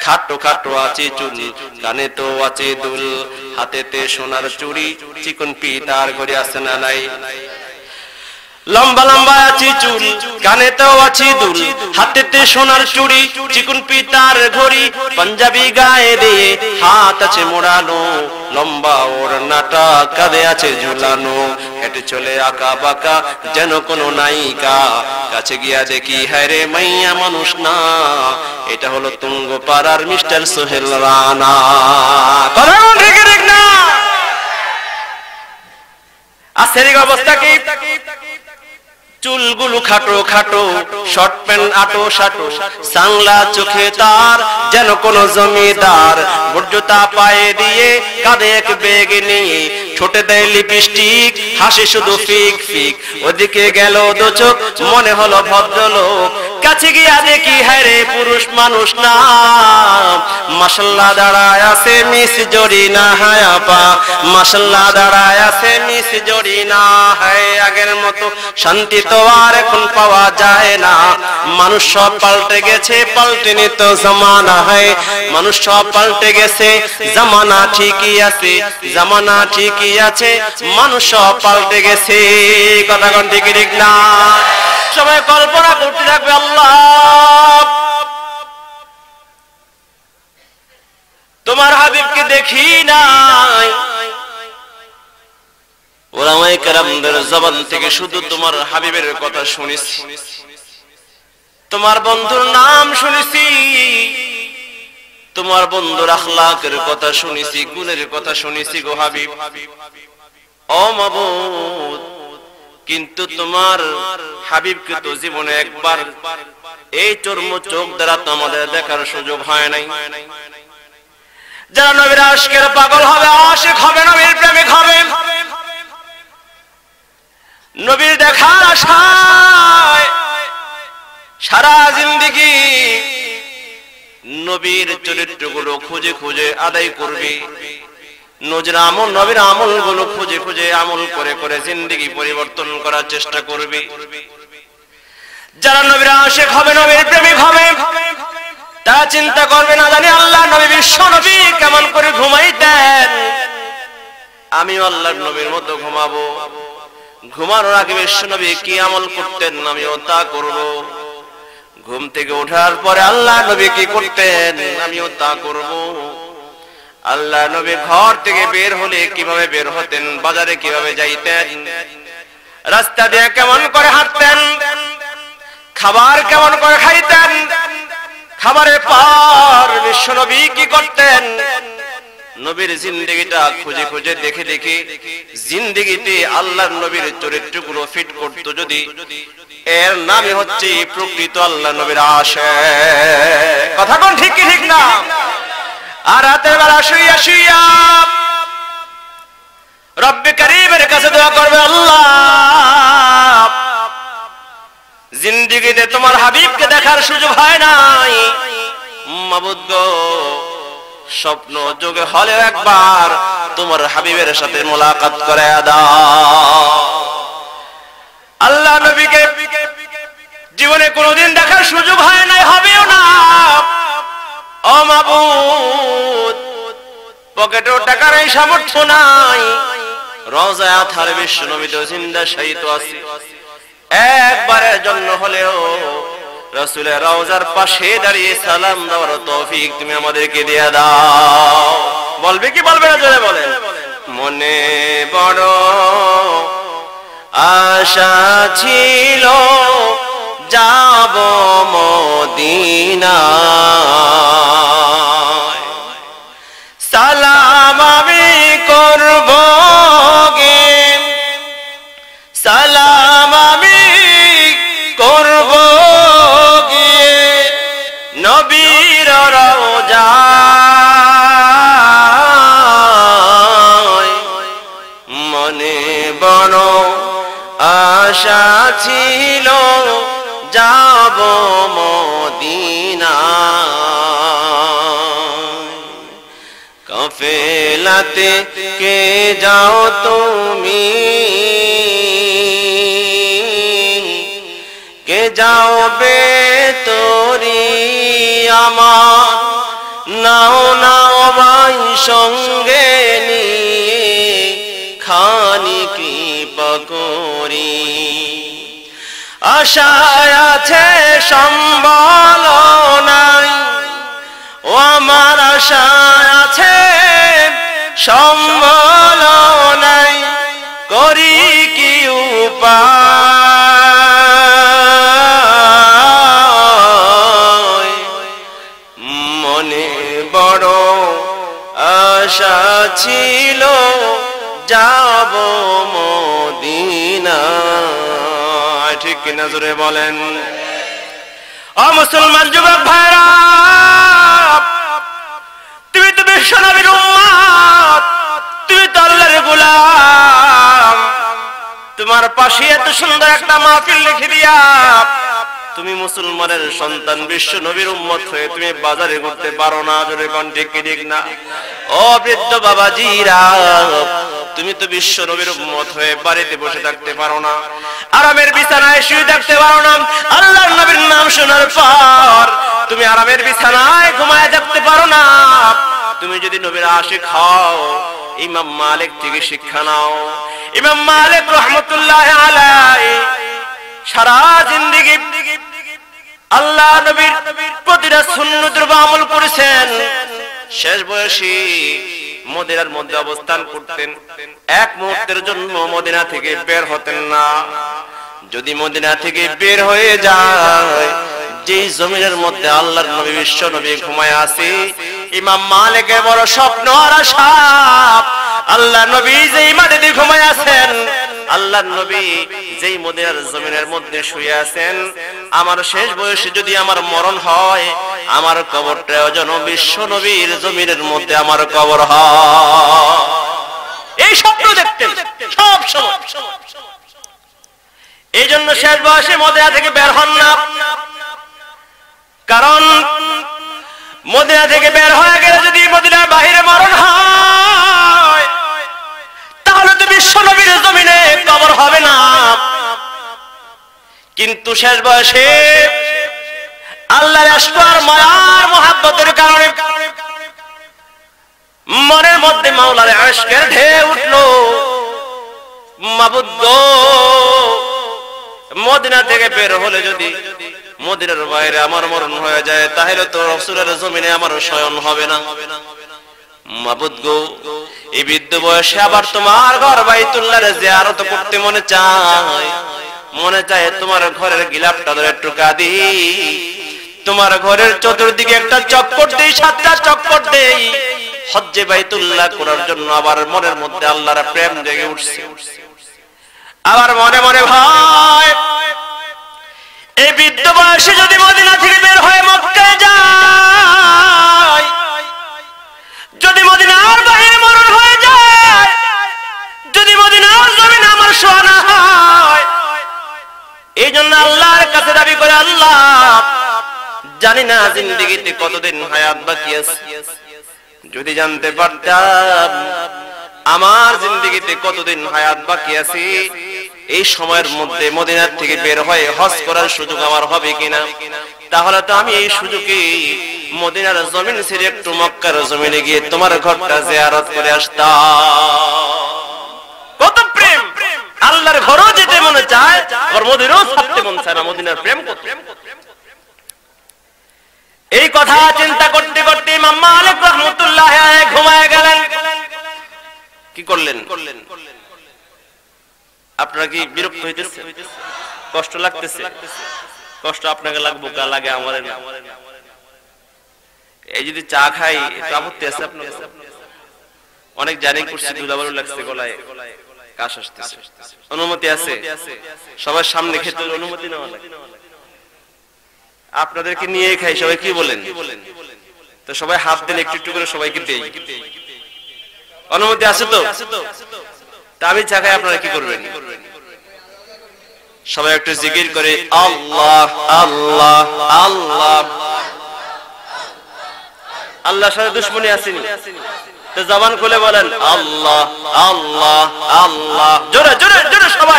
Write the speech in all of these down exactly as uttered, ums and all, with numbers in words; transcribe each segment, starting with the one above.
খাটো খাটো আছে চুল, কানে তো আছে দুল, হাতেতে সোনার চুড়ি, চিকন পিতার ঘড়ি আছে না নাই? লম্বা লম্বা আছে চুল, কানেতেও আছে দুল, হাতেতে সোনার চুড়ি, চিকন পিতার ঘড়ি, পাঞ্জাবি গায়ে দিয়ে হাত আছে মোড়ানো, লম্বা ওড়নাটা কাঁধে আছে ঝুলানো, হেঁটে চলে আঁকা বাঁকা যেন কোনো নায়িকা, কাছে গিয়া দেখি হায় রে মাইয়া মানুষ না, এটা হলো তুঙ্গ পাড়ার মিস্টার সোহেল রানা। কথা ঠিক ঠিক না? আশ্চর্য অবস্থা কি? চুলগুলো খাটো খাটো, শর্ট প্যান্ট আটো সাটো, সাংলা চোখে তার যেন কোন জমিদার, বর্জতা পায়ে দিয়ে কাঁধে এক বেগ নিয়ে, ঠোঁটে দেয় লিপস্টিক, হাসি শুধু ফিক ফিক, ওদিকে গেল দু চোখ মনে হলো ভদ্রলোক, কাছে গিয়া দেখি হায় রে পুরুষ মানুষ না, মাশাআল্লাহ দাঁড়ায় আছে মিস জরিনা হায় আপা, মাশাআল্লাহ দাঁড়ায় আছে মিস জরিনা হায়। আগের মতো শান্তি তো আর এখন পাওয়া যায় না, মানুষ সব পাল্টে গেছে, পাল্টেনি তো জামানা হয়, মানুষ সব পাল্টে গেছে, জামানা ঠিকই আছে, জামানা ঠিকই আছে, মানুষ সব পাল্টে গেছে। কথা কোন ঠিক ঠিক না? সবাই কল্পনা করতে থাকবে, আল্লাহ তোমার হাবিবকে দেখি নাই, ওলামায়ে কেরামদের জবান থেকে শুধু তোমার হাবিবের কথা শুনেছি, তোমার বন্ধুর নাম শুনেছি, তোমার বন্ধুর আখলাকের কথা শুনেছি, গুণের কথা শুনেছি গো হাবিব। ও মাবুদ, কিন্তু তোমার হাবিবকে তো জীবনে একবার এই চর্ম চোখ দ্বারা তো আমাদের দেখার সুযোগ হয় নাই। যারা নবীর আশিকের পাগল হবে, আশিক হবে, নবীর প্রেমিক হবে, নবীর দেখার আশায় সারা জিন্দেগি নবীর চরিত্রগুলো খুঁজে খুঁজে আদায় করবে, নজর আমল নবীর আমল গুলো খুঁজে খুঁজে আমল করে করে জিন্দেগি পরিবর্তন করার চেষ্টা করবে। যারা নবীর আশিক হবে, নবীর প্রেমিক হবে, তারা চিন্তা করবে না জানি আল্লাহ নবী বিশ্ব নবী কেমন করে ঘুমাইতেন, আমিও আল্লাহর নবীর মতো ঘুমাবো, ঘুমানোর আগে বিশ্ব নবী কি আমল করতেন আমিও তা করব, ঘুম থেকে ওঠার পরে আল্লাহ নবী কি করতেন আমিও তা করব, আল্লাহ নবী ঘর থেকে বের হলে কিভাবে বের হতেন, বাজারে কিভাবে যাইতেন, রাস্তা দিয়ে কেমন করে হাঁটতেন, খাবার কেমন করে খাইতেন, খাবারের পর বিশ্ব নবী কি করতেন, নবীর জিন্দেগিটা খুঁজে খুঁজে দেখে দেখে জিন্দেগিতে আল্লাহর নবীর চরিত্রগুলো ফিট করতো যদি, এর নামই হচ্ছে প্রকৃত আল্লাহ নবীর আশিক। কথা কোন ঠিক কি ঠিক না? আর রাতের বেলা শুইয়া শুইয়া রব্বে কারীমের কাছে দোয়া করবে, আল্লাহ জিন্দেগিতে তোমার হাবিবকে দেখার সুযোগ হয় নাই, মাবুদ গো স্বপ্ন যোগে হলেও একবার তোমার হাবিবের সাথে মোলাকাত করে দাও। আল্লাহ নবীকে জীবনে কোনোদিন দেখার সুযোগ হয় নাই, হবেও না। ও মাবুদ, পকেটেও টাকার এই সামর্থ্য নাই, রওজায়ে আতহার বিশ্ব নবী তো জিন্দা শায়িত আছে, একবারের জন্য হলেও রাসূলের রওজার পাশে দাঁড়িয়ে সালাম দেওয়ার তৌফিক তুমি আমাদেরকে দিয়ে দাও। বলবে কি বলবে না জোরে বলেন। মনে বড় আশা ছিল যাব মদিনায়, সালাম আমি করব গে, সালাম আমি করব গিয়ে নবীর রওজায়, মনে বড় আশা ছিল যাব মদিনায়, কাফেলাতে কে যাও তুমি, কে যাও বে তোরি আমার নাও নাও ভাই সঙ্গে নিয়ে খানি কৃপা করি আশায় আছে সম্বল নাই ও আমার আশায় আছে সম্বল নাই করি কি উপায় মনে বড় আশা ছিল যাব মদিনা ঠিক কিনা জোরে বলেন ও মুসলমান যুবক ভাইরা তুমি তো বিশ্ব নবীর উম্মত তুমি তো আল্লাহর গোলাম তোমার পাশে এত সুন্দর একটা মাহফিল লিখে দিয়া তুমি মুসলমানের সন্তান বিশ্ব নবীর উম্মত হয়ে তুমি বাজারে ঘুরতে পারো না জোরে কোন ঠিক কি ঠিক না ও বৃদ্ধ বাবাজিরা তুমি তো বিশ্ব নবীর উম্মত হয়ে বাড়িতে বসে থাকতে পারো না আরামের বিছানায় শুয়ে থাকতে পারো না আল্লাহর নবীর নাম শোনার পর তুমি আরামের বিছানায় ঘুমায় থাকতে পারো না তুমি যদি নবীর আশিক হও ইমাম মালিক থেকে শিক্ষা নাও ইমাম মালিক রাহমাতুল্লাহি আলাইহি সারা জিন্দেগি আল্লাহ নবীর প্রতিটা সুন্নতের উপর আমল করেছেন শেষ বয়সী মদিনার মধ্যে অবস্থান করতেন এক মুহূর্তের জন্য মদিনা থেকে বের হতেন না যদি মদিনা থেকে বের হয়ে যায় যে জমিনের মধ্যে আল্লাহর নবী বিশ্ব নবী ঘুমায় আছে ইমাম মালিকের বড় স্বপ্ন আর আশা আল্লাহ নবী যেই মাটিতে ঘুমায় আছেন আল্লাহর নবী যেই মদিনার জমিনের মধ্যে শুয়ে আছেন আমার শেষ বয়সে যদি আমার মরণ হয় আমার কবরটা যেন বিশ্ব নবীর জমিনের মধ্যে আমার কবর হয় এই স্বপ্ন দেখতেন সব সময় এই জন্য শেষ বয়সে মদিনা থেকে বের হন না কারণ মদিনা থেকে বের হয়ে গেলে যদি মদিনার বাহিরে মরণ হয় তাহলে তো বিশ্ব নবীর জমিনে কবর হবে না কিন্তু শেষ বয়সে আল্লাহর ইশক আর মায়ার মহব্বতের কারণে মনের মধ্যে মাওলার ইশকের ঢেউ উঠলো মাবুদ গো মদিনা থেকে বের হলে যদি মদিনার বাইরে আমার মরণ হয়ে যায় তাহলে তো রাসূলের জমিনে আমার শয়ন হবে না মাবুদ গো এই বৃদ্ধ বয়সে আবার তোমার ঘর বাইতুল্লাহর জিয়ারত করতে মনে চায় মনে চায় তোমার ঘরের গিলাফটা ধরে একটু কাঁদি তোমার ঘরের চতুর্দিকে একটা চক্কর দেই সাতটা চক্কর দেই হজ্জে বাইতুল্লাহ করার জন্য আবার মনের মধ্যে আল্লাহর প্রেম জেগে উঠছে আবার মনে মনে ভাই এই বৃদ্ধ বয়সে যদি মদিনা থেকে বের হয়ে মক্কায় যায় যদি মদিনার বাইরে মরণ হয়ে যায় যদি মদিনার জমিন আমার সোনা হয় এই জন্য আল্লাহর কাছে দাবি করে আল্লাহ জানি না জিন্দেগিতে কতদিন হায়াত বাকি আছে যদি জানতে পারতাম আমার জিন্দেগিতে কতদিন হায়াত বাকি আছে এই সময়ের মধ্যে মদিনা থেকে বের হয়ে হজ করার সুযোগ আমার হবে কিনা তাহলে তো আমি এই সুযোগে মদিনার জমিন ছেড়ে একটু মক্কার জমিনে গিয়ে তোমার ঘরটা জিয়ারত করে আসতাম কত প্রেম আল্লাহর ঘরও যেতে মনে চায় আর মদিনাও ছাড়তে মন চায় না মদিনার প্রেম কত এই কথা চিন্তা করতে করতে ইমাম মালিক রাহমাতুল্লাহি আলাইহি ঘুমায় গেলেন কি করলেন আপনারা কি বিরক্ত হইতেছে কষ্ট লাগতেছে কষ্ট আপনাকে লাগবে কা লাগে আমারে না এই যদি চা খাই এটা আপত্তি আছে আপনার অনেক জানি করছি দুলাবারও লাগছে গলায় কাশ আসতেছে অনুমতি আছে সবার সামনে খেতে অনুমতি নেওয়া লাগে আপনাদেরকে নিয়ে খাই সবাই কি বলেন তো সবাই হাত দিলে একটু একটু করে সবাইকে দেই অনুমতি আছে তো তা আমি চা খাই আপনারা কি করবেন সবাই একটু জিকির করে আল্লাহ আল্লাহ আল্লাহ আল্লাহর সাথে দুশমনি আসেনি তো জবান খুলে বলেন আল্লাহ আল্লাহ আল্লাহ জোরে জোরে জোরে সবাই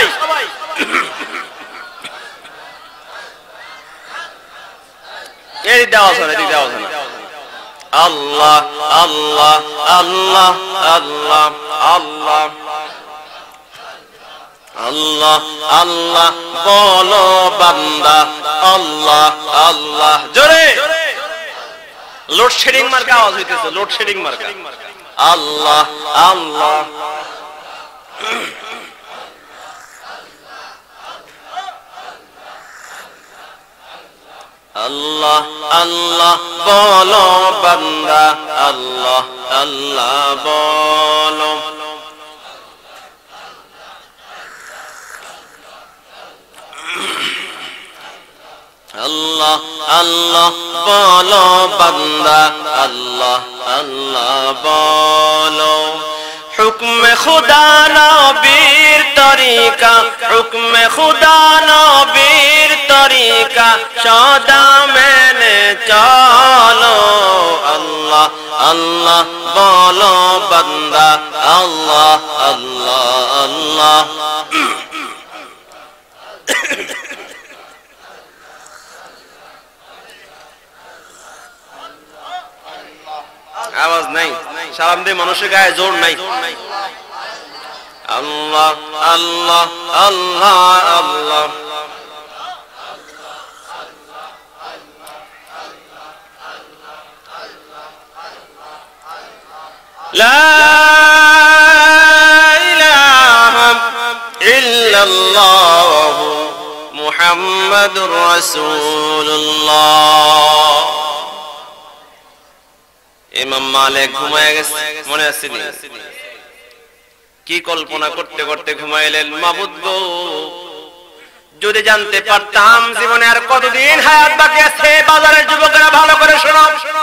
এই দাও শোনা এই দাও শোনা আল্লাহ আল্লাহ আল্লাহ আল্লাহ আল্লাহ আল্লাহ আল্লাহ বলো বান্দা আল্লাহ আল্লাহ জোরে লোডশেডিং মার্কা আওয়াজ হইতেছে লোডশেডিং মার্কা আল্লাহ আল্লাহ আল্লাহ আল্লাহ বলো বান্দা আল্লাহ আল্লাহ বলো আল্লাহ আল্লাহ বলো বান্দা আল্লাহ আল্লাহ বলো হুকমে খুদা নবীর তরিকা হুকমে খুদা নবীর তরিকা সদা মেনে চলো আল্লাহ আল্লাহ বলো বান্দা আল্লাহ আল্লাহ আল্লাহ আওয়াজ নাই সালাম দিয়ে মানুষের গায়ে জোর নাই আল্লাহ আল্লাহ আল্লাহ আল্লাহ লা ইলাহা ইল্লাল্লাহ মুহাম্মাদুর রাসূলুল্লাহ ইমাম মালিক ঘুমায় গেছে মনে আছে কি কল্পনা করতে করতে ঘুমাইলেন মাবুদ গো যদি জানতে পারতাম জীবনে আর কতদিন হায়াত বাকি আছে বাজারের যুবকেরা ভালো করে শোনো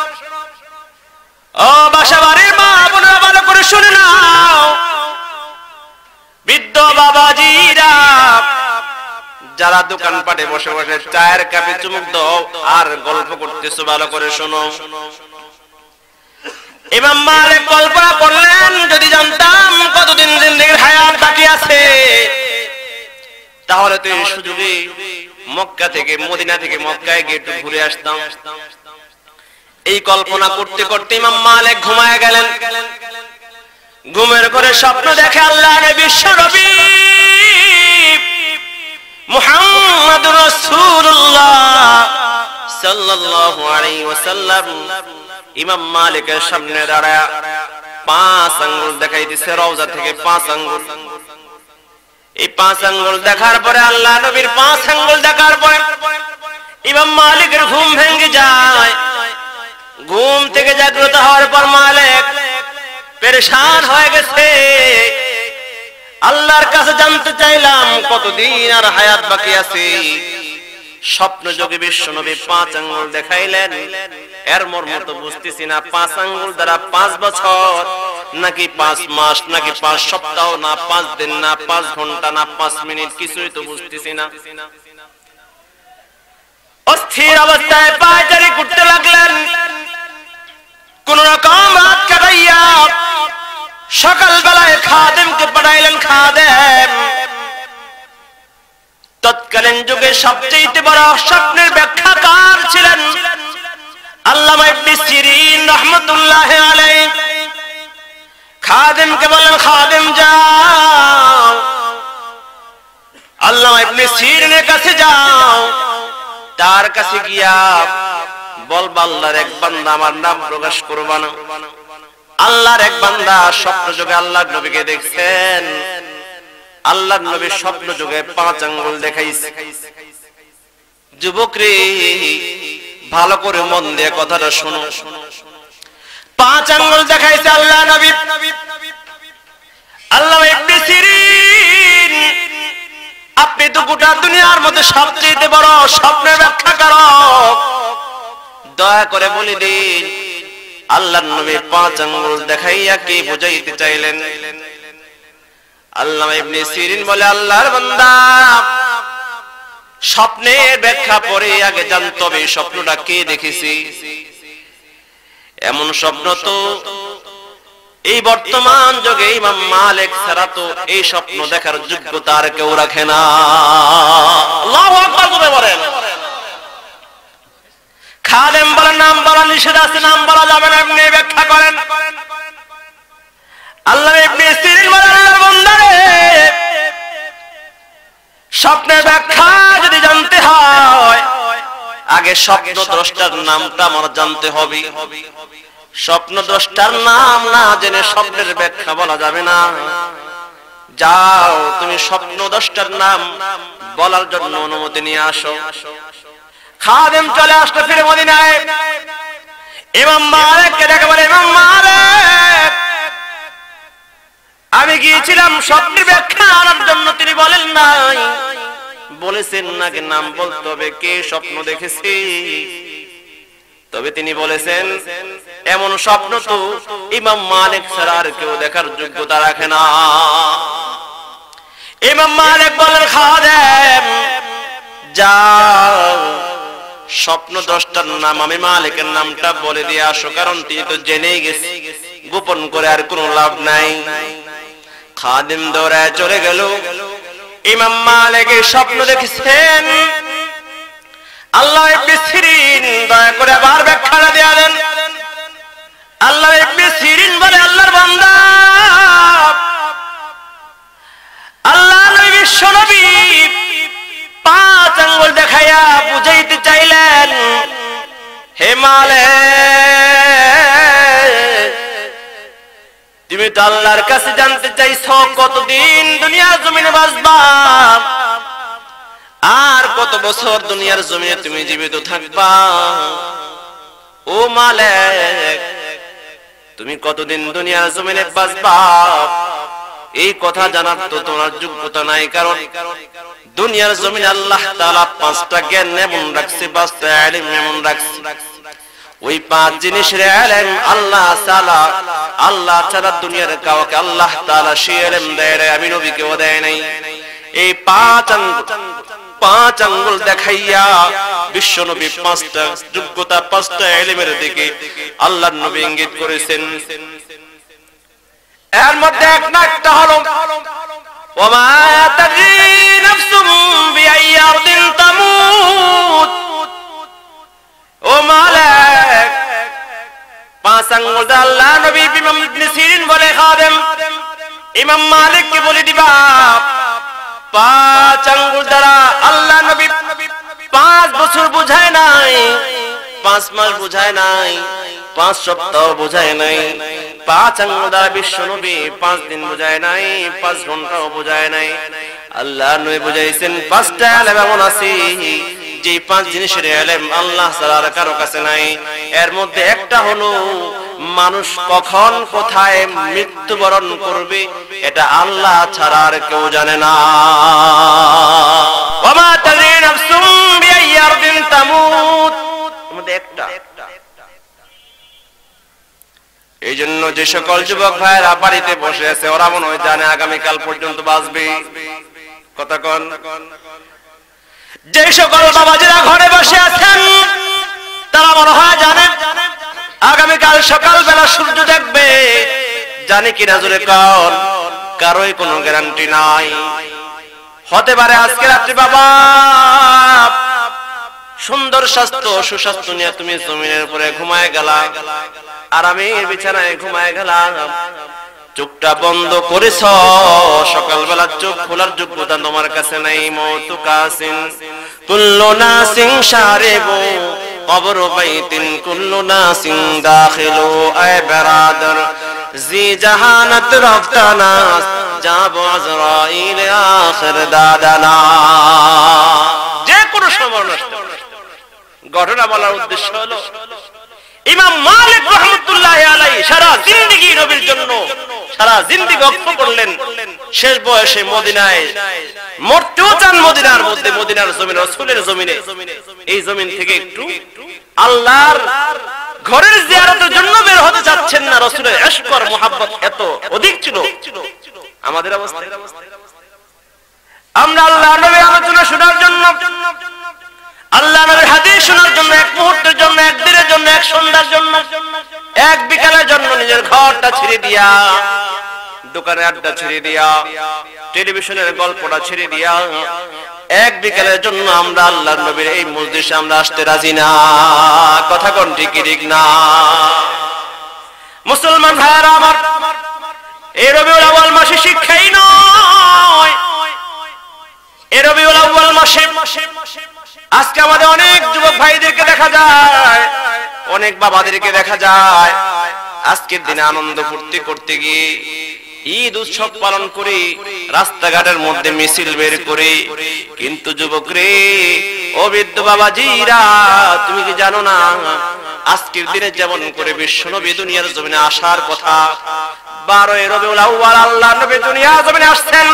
ও বাসাবাড়ির মা বোনেরা ভালো করে শুনে নাও বৃদ্ধ বাবাজিরা যারা দোকানপাটে বসে বসে চায়ের কাপে চুমুক দাও আর গল্প করতেছো ভালো করে শোনো ইমাম মালিক কল্পনা করলেন যদি জানতাম কতদিন জিন্দেগির হায়াত বাকি আছে তাহলে তো এই সুযোগে মক্কা থেকে মদিনা থেকে মক্কায় গিয়ে একটু ঘুরে আসতাম এই কল্পনা করতে করতে ইমাম মালিক ঘুমায় গেলেন ঘুমের ঘরে স্বপ্ন দেখে আল্লাহর বিশ্ব নবী মুহাম্মদুর রাসূলুল্লাহ সাল্লাল্লাহু আলাইহি ওয়াসাল্লাম ইমাম মালিকের সামনে দাঁড়ায় পাঁচ আঙ্গুল দেখাই দিছে রওজা থেকে পাঁচ আঙ্গুল এই পাঁচ আঙ্গুল দেখার পরে আল্লাহ নবীর পাঁচ আঙ্গুল দেখার পরে ইমাম মালিকের ঘুম ভেঙে যায় ঘুম থেকে জাগ্রত হওয়ার পর মালিক পেরেশান হয়ে গেছে আল্লাহর কাছে জানতে চাইলাম কতদিন আর হায়াত বাকি আছে স্বপ্ন যোগে বিশ্ব নবী পাঁচ আঙ্গুল দেখাইলেন এর মর্ম তো বুঝতেছি না পাঁচ আঙ্গুল দ্বারা পাঁচ বছর নাকি পাঁচ মাস নাকি পাঁচ সপ্তাহ না পাঁচ দিন না পাঁচ ঘন্টা না পাঁচ মিনিট কিছুই তো বুঝতেছি না অস্থির অবস্থায় পায়চারি করতে লাগলেন কোন রকম রাত কাটাইয়া সকাল বেলায় খাদেমকে পাঠাইলেন খাদেম তৎকালীন যুগে সবচেয়ে বড় স্বপ্নের ব্যাখ্যাকার ছিলেন আল্লামা ইবনে সিরিন রাহমাতুল্লাহ আলাইহি খাদেমকে বলেন খাদেম যাও আল্লামা ইবনে সিরিনের কাছে যাও তার কাছে গিয়া বলবা আল্লাহর এক বান্দা আমার নাম প্রকাশ করবা না আল্লাহর এক বান্দা স্বপ্ন যোগে আল্লাহর নবীকে দেখছেন আল্লাহর নবী স্বপ্ন যোগে পাঁচ আঙ্গুল দেখাইছে যুবক রে ভালো করে মন দিয়ে কথাটা শোনো পাঁচ আঙ্গুল দেখাইছে আল্লাহ নবী আল্লাহ ইবনে সিরিন আপনি তো গোটা দুনিয়ার মধ্যে সবচেয়ে বড় স্বপ্নের ব্যাখ্যাকারক দয়া করে বলে দিন আল্লাহর নবী পাঁচ আঙ্গুল দেখাইয়া কি বুঝাইতে চাইলেন আল্লামা ইবনে সিরিন বলে আল্লাহর বান্দা স্বপ্নের ব্যাখ্যা পরে আগে জানতে হবে স্বপ্নটা কে দেখেছি এমন স্বপ্ন তো এই বর্তমান যুগে ইমাম মালিক ছাড়া তো এই স্বপ্ন দেখার যোগ্যতা আর কেউ রাখে না আল্লাহু আকবার বলেন খাদেম বলে নাম বলা নিষেধ আছে, নাম বলা যাবে না, এমনি ব্যাখ্যা করেন। আল্লাহ ইবনে সিরিন বলে আল্লাহর বান্দারে স্বপ্নের ব্যাখ্যা যদি জানতে হয় আগে স্বপ্নদ্রষ্টার নামটা আমার জানতে হবে। স্বপ্নদ্রষ্টার নাম না জেনে স্বপ্নের ব্যাখ্যা বলা যাবে না। যাও তুমি স্বপ্নদ্রষ্টার নাম বলার জন্য অনুমতি নিয়ে আসো। খাদেম চলে আসলো ফিরে মদিনায়। ইমাম মালিককে ডেকে বলে, ইমাম মালিক আমি গিয়েছিলাম স্বপ্নের ব্যাখ্যা আনার জন্য, তিনি বলেন নাই, বলেছেন নাকি নাম বলতে হবে কে স্বপ্ন দেখেছি। তবে তিনি বলেছেন এমন স্বপ্ন তো ইমাম মালিক ছাড়া আর কেউ দেখার যোগ্যতা রাখে না। ইমাম মালিক বলেন, খাদেম যাও স্বপ্নদ্রষ্টার নাম আমি মালিকের নামটা বলে দিয়ে আসো, কারণ তিনি তো জেনেই গেছে, গোপন করে আর কোনো লাভ নাই। খাদেম দৌড়ায় চলে গেল। ইমাম মালিক স্বপ্ন দেখেছেন। আল্লাহ ইবনে সিরিন দয়া করে আবার ব্যাখ্যাটা দেয়া দেন। আল্লাহ ইবনে সিরিন বলে, আল্লাহর বান্দা আল্লাহ নবী বিশ্বনবী পাঁচ আঙ্গুল দেখাইয়া বুঝাইতে চাইলেন, হে মালিক তুমি তো আল্লাহর কাছে জানতে চাইছো কতদিন দুনিয়ার জমিনে বাঁচবা আর কত বছর দুনিয়ার জমিনে তুমি জীবিত থাকবা। ও মালিক তুমি কতদিন দুনিয়ার জমিনে বাঁচবা এই কথা জানার তো তোমার যোগ্যতা নাই, কারণ দুনিয়ার জমিনে আল্লাহ তাআলা পাঁচটা জ্ঞান এমন রাখছে, পাঁচটা ইলম এমন রাখছে, ওই পাঁচ জিনিসের ইলম আল্লাহ তাআলা আল্লাহ ছাড়া দুনিয়ার কাউকে আল্লাহ তাআলা সেই ইলম দেয় নাই, আমি নবীকেও দেয় নাই। এই পাঁচ আঙ্গুল পাঁচ আঙ্গুল দেখাইয়া বিশ্ব নবী পাঁচটা যোগ্যতা পাঁচটা ইলমের দিকে আল্লাহর নবী ইঙ্গিত করেছেন। এর মধ্যে এক না একটা হলো ওমা তাদরি নাফসুম বিআই আরদিন তামুত। ও মালিক পাঁচ আঙ্গুল আল্লাহ নবী ইমাম ইবনে সিরিন বলে, খাদেম ইমাম মালিককে বলে দিবা পাঁচ আঙ্গুল দ্বারা আল্লাহ নবী পাঁচ বছর বুঝায় নাই, পাঁচ মাস বুঝায় নাই, পাঁচ সপ্তাহ বুঝায় নাই, পাঁচ আঙ্গুল দ্বারা বিশ্ব নবী পাঁচ দিন বুঝায় নাই, পাঁচ ঘন্টাও বুঝায় নাই। আল্লাহ নবী বুঝাইছেন পাঁচটা ইলম এমন আছে যে পাঁচ জিনিসের ইলম আল্লাহ ছাড়া আর কারো কাছে নাই। এর মধ্যে একটা হলো মানুষ কখন কোথায় মৃত্যুবরণ করবে এটা আল্লাহ ছাড়া আর কেউ জানে না। ওমা তাদরি নাফসুম বিআই আরদিন তামুত, এর মধ্যে একটা। এই জন্য যে সকল যুবক ভাইয়েরা বাড়িতে বসে আছে ওরা মনে হয় জানে আগামীকাল পর্যন্ত বাঁচবে। কথা কন। যে সকল বাবাজিরা ঘরে বসে আছেন তারা মনে হয় জানেন আগামীকাল সকালবেলা সূর্য দেখবে, জানে কিনা জোরে কন। কারোই কোনো গ্যারান্টি নাই। হতে পারে আজকে রাত্রি বাবা সুন্দর স্বাস্থ্য সুস্বাস্থ্য নিয়ে তুমি জমিনের উপরে ঘুমায় গেলা, আরামের বিছানায় ঘুমায় গেলা, চোখটা বন্ধ করেছ, সকালবেলা চোখ খোলার যোগ্যতা তোমার কাছে নাই। মওতু কাসিন কুল্লু নাসিন শারিবু কবর বাইতিন কুল্লু নাসিন দাখিলু। আয় বেরাদর জি জাহানত রফতানাস যাব আজরাইল আখির দাদানা। যে কোনো সময় নষ্ট ঘটনা বলার উদ্দেশ্য হলো ইমাম মালিক রাহমাতুল্লাহি আলাইহি সারা জিন্দেগি নবীর জন্য সারা জিন্দেগি ওয়াকফ করলেন। শেষ বয়সে মদিনায় মরতেও চান, মদিনার মধ্যে মদিনার জমিনে রাসূলের জমিনে, এই জমিন থেকে একটু আল্লাহর ঘরের জিয়ারতের জন্য বের হতে যাচ্ছেন না। রাসূলের ইশক আর মুহাব্বত এত অধিক ছিল। আমাদের অবস্থা আমরা আল্লাহর নবীর আলোচনা শোনার জন্য, আল্লাহ নবীর হাদিস শোনার জন্য, এক মুহূর্তের জন্য, এক দিনের জন্য, এক সন্ধ্যার জন্য, এক বিকালের জন্য নিজের ঘরটা ছেড়ে দিয়া, দোকানে আড্ডা ছেড়ে দিয়া, টেলিভিশনের গল্পটা ছেড়ে দিয়া, এক বিকেলের জন্য আমরা আল্লাহর নবীর এই মজলিসে আমরা আসতে রাজি না। কথা কোন ঠিক ঠিক না? মুসলমান ভাইরা আমার, এই রবিউল আউয়াল মাসে শিক্ষাই নয়, এই রবিউল আউয়াল মাসে আজকে আমাদের অনেক যুবক ভাইদেরকে দেখা যায়, অনেক বাবাদেরকে দেখা যায় আজকের দিনে আনন্দ ফুর্তি করতে গিয়ে ঈদ উৎসব পালন করে রাস্তাঘাটের মধ্যে মিছিল বের করে। কিন্তু যুবক রে, ও বৃদ্ধ বাবাজিরা, তুমি কি জানো না আজকের দিনে যেমন করে বিশ্বনবী দুনিয়ার জমিনে আসার কথা, বারোই রবিউল আউয়াল আল্লাহ নবী দুনিয়ার জমিনে আসছেন,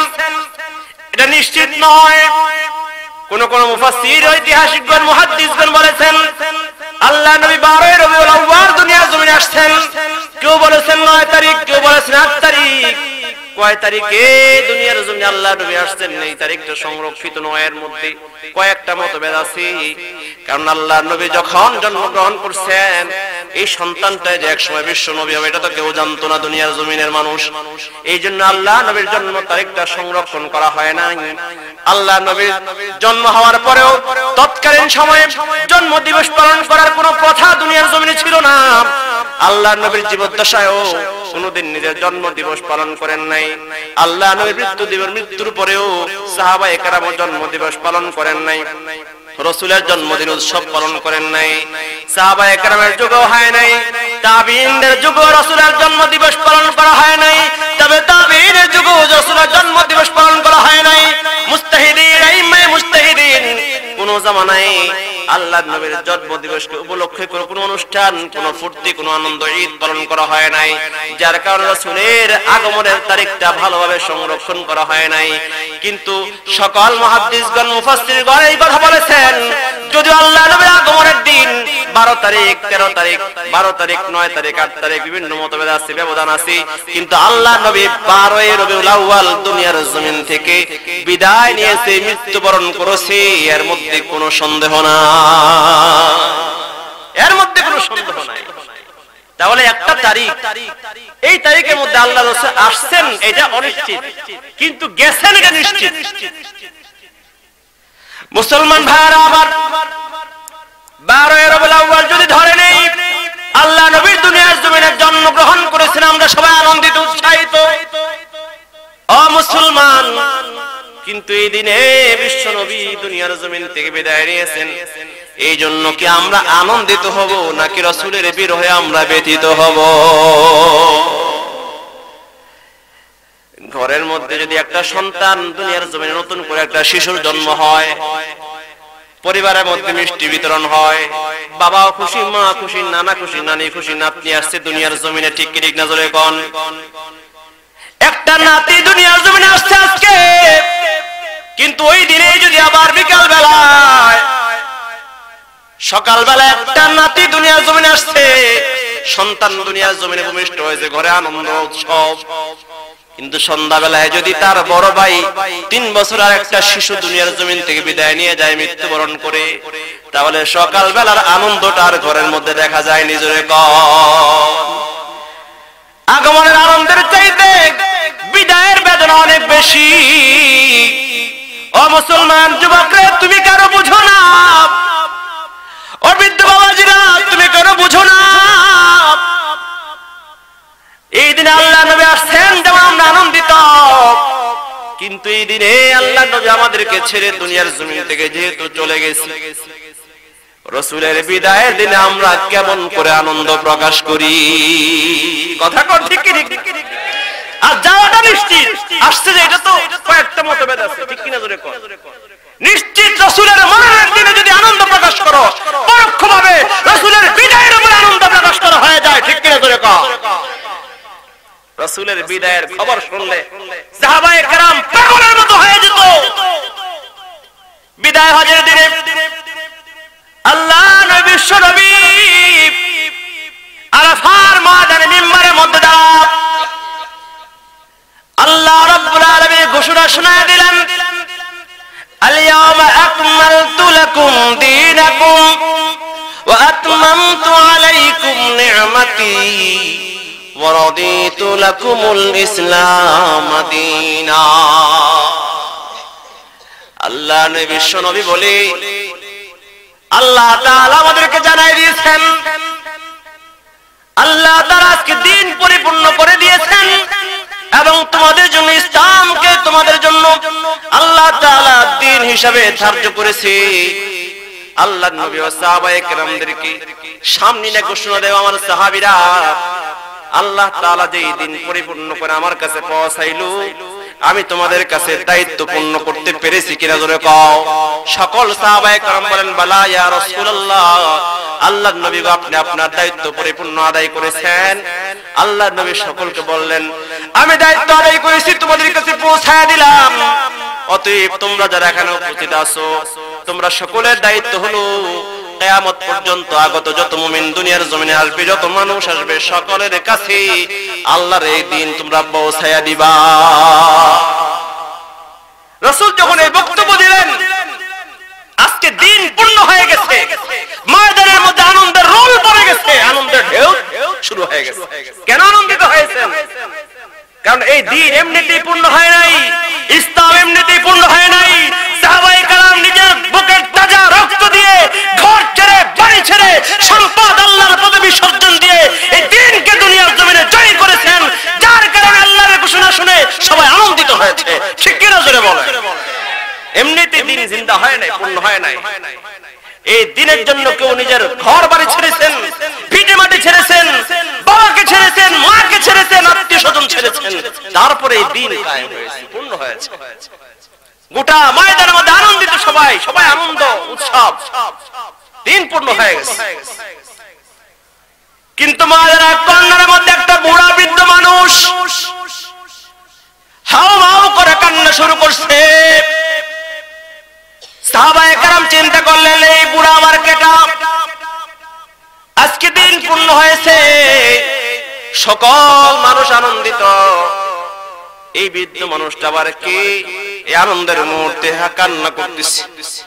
এটা নিশ্চিত নয়। কোন কোন মুফাসসির ঐতিহাসিকগণ মুহাদ্দিসগণ বলেছেন আল্লাহ নবী বারোই রবিউল আউয়াল দুনিয়ার জমিনে আসছেন। কেউ বলেছেন নয় তারিখ, কেউ বলেছেন আট তারিখ। কয় তারিখে দুনিয়ার জমিনে আল্লাহ নবী আসছেন এই তারিখটা সংরক্ষিত নয়, এর মধ্যে কয়েকটা মতভেদ আছে। কারণ আল্লাহ নবী যখন জন্মগ্রহণ করছেন, এই সন্তানটা যে একসময় বিশ্ব নবী হবে এটা তো কেউ জানতো না দুনিয়ার জমিনের মানুষ। এই জন্য আল্লাহ নবীর জন্ম তারিখটা সংরক্ষণ করা হয় নাই। আল্লাহ নবীর জন্ম হওয়ার পরেও তৎকালীন সময়ে জন্ম দিবস পালন করার কোনো প্রথা দুনিয়ার জমিনে ছিল না। আল্লাহ নবীর জীবদ্দশায়ও কোনদিন নিজের জন্ম দিবস পালন করেন নাই। আল্লাহ নবীর মৃত্যু দিবস মৃত্যুর পরেও সাহাবায়ে কেরাম জন্ম দিবস পালন করেন নাই, রাসূলের জন্মদিন উৎসব পালন করেন নাই। সাহাবায়ে কেরামের যুগও হয় নাই, তাবিঈনদের যুগও রাসূলের জন্ম দিবস পালন করা হয় নাই, তবে তাবিঈনের যুগও রাসূলের জন্ম দিবস পালন করা হয় নাই। মুস্তাহিদিন, আইম্মায়ে মুস্তাহিদিন কোন জামানায় আল্লাহর নবীর জন্ম দিবসকে উপলক্ষে করে কোনো অনুষ্ঠান, কোনো ফুর্তি, কোনো আনন্দ ঈদ পালন করা হয় নাই, যার কারণে রাসূলের আগমনের তারিখটা ভালোভাবে সংরক্ষণ করা হয় নাই। কিন্তু সকল মুহাদ্দিসগণ মুফাসসিরগণ এই কথা বলেছেন, যদি আল্লাহ নবীর আগমনের দিন বারো তারিখ, তেরো তারিখ, বারো তারিখ, নয় তারিখ, আট তারিখ বিভিন্ন মতভেদ আছে, ব্যবধান আছে, কিন্তু আল্লাহ নবী বারোই রবিউল আউয়াল দুনিয়ার জমিন থেকে বিদায় নিয়েছে, মৃত্যুবরণ করেছে, এর মধ্যে কোনো সন্দেহ না, এর মধ্যে কোনো সন্দেহ নাই। তাহলে একটা তারিখ, এই তারিখের মধ্যে আল্লাহ রাসূল আসছেন এটা অনিশ্চিত, কিন্তু গেছেন এটা নিশ্চিত। মুসলমান ভাইরা আবার বারোই রবিউল আউয়াল যদি ধরে নেই আল্লাহ নবী দুনিয়ার জমিনে জন্মগ্রহণ করেছেন, আমরা সবাই আনন্দিত উৎসাহিত। ও মুসলমান, কিন্তু এই দিনে বিশ্ব নবী দুনিয়ার জমিন থেকে বিদায় নিয়েছেন, এই জন্য কি আমরা আনন্দিত হব নাকি রাসূলের বিরহে আমরা ব্যথিত হব? ঘরের মধ্যে যদি একটা সন্তান দুনিয়ার জমিনে নতুন করে একটা শিশুর জন্ম হয়, পরিবারের মধ্যে মিষ্টি বিতরণ হয়, বাবাও খুশি, মা খুশি, নানা খুশি, নানি খুশি, নাতনি আসছে দুনিয়ার জমিনে, ঠিক কি ঠিক না জোরে কোন? একটা নাতি দুনিয়ার জমিনে আসছে আজকে, কিন্তু ওই দিনে যদি আবার বিকাল বেলায়, সকাল বেলায় একটা নাতি দুনিয়ার জমিনে আসছে, সন্তান দুনিয়ার জমিনে ভূমিষ্ঠ হয়েছে, ঘরে আনন্দ উৎসব, কিন্তু সন্ধ্যাবেলায় যদি তার বড় ভাই তিন বছর আর একটা শিশু দুনিয়ার জমিন থেকে বিদায় নিয়ে যায় মৃত্যুবরণ করে, তাহলে সকাল বেলার আনন্দটা আর ঘরের মধ্যে দেখা যায় নিজরে কম। আগমনের আনন্দের চাইতে বিদায়ের বেদনা অনেক বেশি। ও মুসলমান যুবকরা, তুমি কেন বুঝো না? ও বৃদ্ধ বাবাজিরা, তুমি কেন বুঝো না? এই দিনে আল্লাহ নবী আসছেন যেমন আমরা আনন্দিত, কিন্তু এই দিনে আল্লাহ নবী আমাদেরকে ছেড়ে দুনিয়ার জমিন থেকে যেহেতু চলে গেছে, রাসূলের বিদায়ের দিনে আমরা কেমন করে আনন্দ প্রকাশ করি? কথা কর ঠিক কি? আর যাওয়াটা নিশ্চিত, আসছে যে এটা তো কয়েকটা মতভেদ আছে, ঠিক কিনা জোরে কর? নিশ্চিত রাসূলের মরণের দিনে যদি আনন্দ প্রকাশ করো, পরোক্ষভাবে রাসূলের বিদায়ের উপর আনন্দ প্রকাশ করা হয়ে যায়, ঠিক কিনা জোরে কর? রাসূলের বিদায়ের খবর শুনলে সাহাবায়ে কেরাম পাগলের মতো হয়ে যেত। বিদায় হজের দিনে আল্লাহ নবী বিশ্ব নবী আরাফার ময়দানে মিম্বারের মধ্যে দাঁড়ায় আল্লাহ রাব্বুল আলামিন ঘোষণা শোনায় দিলেন, আল-ইয়াওমা আকমালতু লাকুম দীনাকুম ওয়া আতমামতু আলাইকুম নি'মাতি ওয়া রাদিতু লাকুমুল ইসলাম দীনা। আল্লাহ নবী বিশ্ব নবী বলে আল্লাহ তাআলা আমাদেরকে জানাই দিয়েছেন, আল্লাহ তাআলা আজকে দিন পরিপূর্ণ করে দিয়েছেন এবং তোমাদের জন্য ইসলামকে তোমাদের জন্য আল্লাহ তাআলা দিন হিসাবে ধার্য করেছে। আল্লাহর নবী ও সাহাবায়ে কেরামদেরকে সামনে নিয়ে ঘোষণা দেয়, আমার সাহাবীরা, আল্লাহ তাআলা যে দিন পরিপূর্ণ করে আমার কাছে পৌঁছাইলো, আমি তোমাদের কাছে দায়িত্ব পূর্ণ করতে পেরেছি কিনা জোরে কও। সকল সাহাবায়ে কেরাম বলেন বালা ইয়া রাসূলুল্লাহ, আল্লাহর নবী আপনি আপনার দায়িত্ব পরিপূর্ণ আদায় করেছেন। আল্লাহর নবী সকলকে বললেন, আমি দায়িত্ব আদায় করেছি, তোমাদের কাছে পৌঁছায় দিলাম। অতএব তোমরা যারা এখানে উপস্থিত আছো, তোমরা সকলের দায়িত্ব হলো কিয়ামত পর্যন্ত আগত যত মুমিন দুনিয়ার জমিনে আসবে, যত মানুষ আসবে, সকলের কাছে আল্লাহর এই দিন তোমরা পৌঁছায়া দিবা। রাসূল যখন এই বক্তব্য দিলেন, আজকে দিন পূর্ণ হয়ে গেছে, ময়দানের মধ্যে আনন্দের রোল পড়ে গেছে, আনন্দের ঢেউ শুরু হয়ে গেছে। কেন আনন্দিত হয়েছেন? কারণ এই দিন এমনিতেই পূর্ণ হয় নাই, ইসলাম এমনিতেই পূর্ণ হয় নাই। সাহাবায়ে কেরাম নিজের বুকের তাজা রক্ত দিয়ে, ঘর ছেড়ে, বাড়ি ছেড়ে, সম্পদ আল্লাহর পদে বিসর্জন দিয়ে এই দিনকে দুনিয়ার জমিনে জয় করেছেন, যার কারণে আল্লাহর ঘোষণা শুনে সবাই আনন্দিত হয়েছে। ঠিক কিনা জোরে বলেন? এমনিতেই দিন জিন্দা হয় নাই, পূর্ণ হয় নাই। এই দিনের জন্য কেউ নিজের ঘর বাড়ি ছেড়েছেন, ভিটে মাটি ছেড়েছেন, বাবাকে ছেড়েছেন, মাকে ছেড়েছেন, আত্মীয় স্বজন ছেড়েছেন, তারপরে এই দিন কায়েম হয়েছে, পূর্ণ হয়েছে। গোটা ময়দানের মধ্যে আনন্দিত সবাই, সবাই আনন্দ উৎসব, দিন পূর্ণ হয়ে গেছে। কিন্তু ময়দানের কর্নারের মধ্যে একটা বুড়া বৃদ্ধ মানুষ হাউ মাউ করে কান্না শুরু করছে। সাহাবায়ে কেরাম চিন্তা করলেন, এই বুড়া আবার কেটা? আজকে দিন পূর্ণ হয়েছে, সকল মানুষ আনন্দিত, এই বৃদ্ধ মানুষটা আবার কি? এই আনন্দের মুহূর্তে কান্না করতেছে।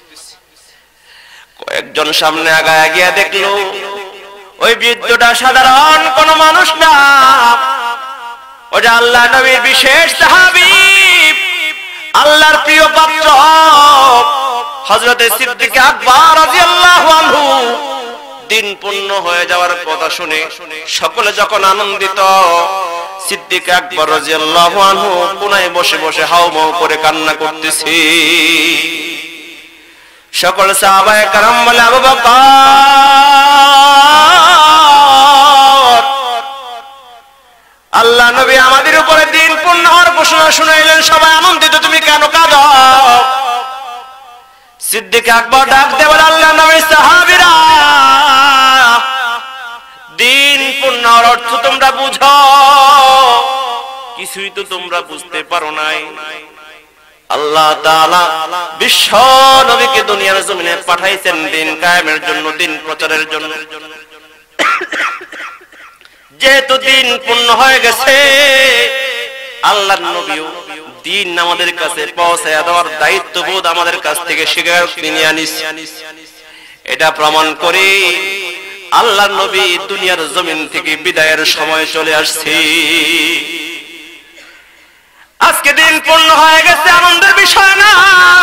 কয়েকজন সামনে আগায় গিয়ে দেখলো ওই বৃদ্ধটা সাধারণ কোন মানুষ না, ওটা আল্লাহ নবীর বিশেষ সাহাবী, আল্লাহর প্রিয় পাত্র হযরতে সিদ্দিক আকবর রাদিয়াল্লাহু আনহু। দিন পূর্ণ হয়ে যাওয়ার কথা শুনে সকলে যখন আনন্দিত, সিদ্দিক আকবর রাদিয়াল্লাহু আনহু কোনায় বসে বসে হাউমাউ করে কান্না করতেছে। সকল সাহাবায়ে কেরাম বলে, আবু বকর, আল্লাহ নবী আমাদের উপরে দিন পূর্ণ হওয়ার ঘোষণা শুনাইলেন, সবাই আনন্দিত, তুমি কেন কাঁদো? সিদ্দিক আকবর ডাক দিয়ে বলে, আল্লাহ নবীর সাহাবীরা, দিন পূর্ণ হওয়ার অর্থ তোমরা বুঝো, কিছুই তো তোমরা বুঝতে পারো নাই। আল্লাহ তাআলা বিশ্ব নবীকে দুনিয়ার জমিনে পাঠাইছেন দিন কায়েমের জন্য, দিন প্রচারের জন্য। যেহেতু দিন পূর্ণ হয়ে গেছে, আল্লাহর নবীও দিন আমাদের কাছে পৌঁছায়া দেওয়ার দায়িত্ববোধ আমাদের কাছ থেকে স্বীকার নিয়ে আনিস। এটা প্রমাণ করে আল্লাহর নবী দুনিয়ার জমিন থেকে বিদায়ের সময় চলে আসছে। আজকে দিন পূর্ণ হয়ে গেছে, আনন্দের বিষয় না।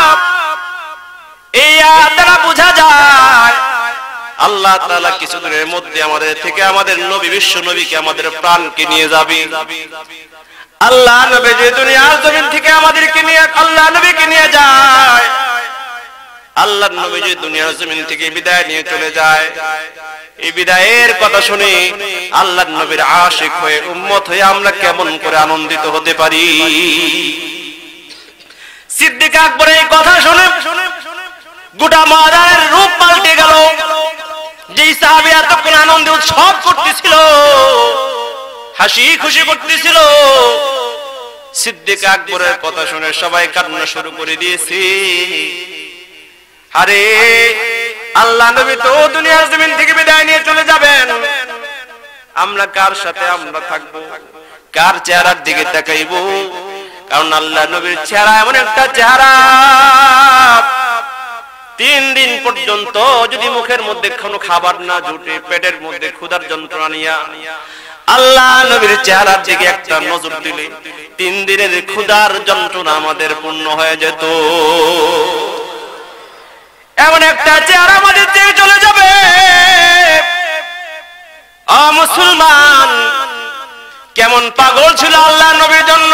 এই আয়াত দ্বারা বোঝা যায় আল্লাহ তাআলা কিছুদিনের মধ্যে আমাদের থেকে আমাদের নবী বিশ্ব নবীকে, আমাদের প্রাণকে নিয়ে যাবে। আল্লাহ নবী যে দুনিয়ার জমিন থেকে আমাদেরকে নিয়ে, আল্লাহ নবীকে নিয়ে যায়, আল্লাহর নবী যে দুনিয়ার জমিন থেকে বিদায় নিয়ে চলে যায়, এই বিদায়ের কথা শুনে আল্লাহর নবীর আশিক হয়ে, উম্মত হয়ে আমরা কেমন করে আনন্দিত হতে পারি? সিদ্দিক আকবর এই কথা শুনে গোটা ময়দানের রূপ পাল্টে গেল। যে সাহাবী এতক্ষণ আনন্দ উৎসব করতেছিল, হাসি খুশি করতেছিল, সিদ্দিক আকবরের কথা শুনে সবাই কান্না শুরু করে দিয়েছে। আরে আল্লাহ নবী তো দুনিয়ার জমিন থেকে বিদায় নিয়ে চলে যাবেন, আমরা কার সাথে আমরা থাকবো, কার চেহারার দিকে তাকাইবো? কারণ আল্লাহ নবীর চেহারা এমন একটা চেহারা, তিন দিন পর্যন্ত যদি মুখের মধ্যে কোনো খাবার না জুটে, পেটের মধ্যে ক্ষুধার যন্ত্রণা নিয়া আল্লাহ নবীর চেহারার দিকে একটা নজর দিলে তিন দিনের ক্ষুধার যন্ত্রণা আমাদের পূর্ণ হয়ে যেত। এমন একটা চেহারা আমাদের থেকে চলে যাবে। আ মুসলমান, কেমন পাগল ছিল আল্লাহর নবীর জন্য।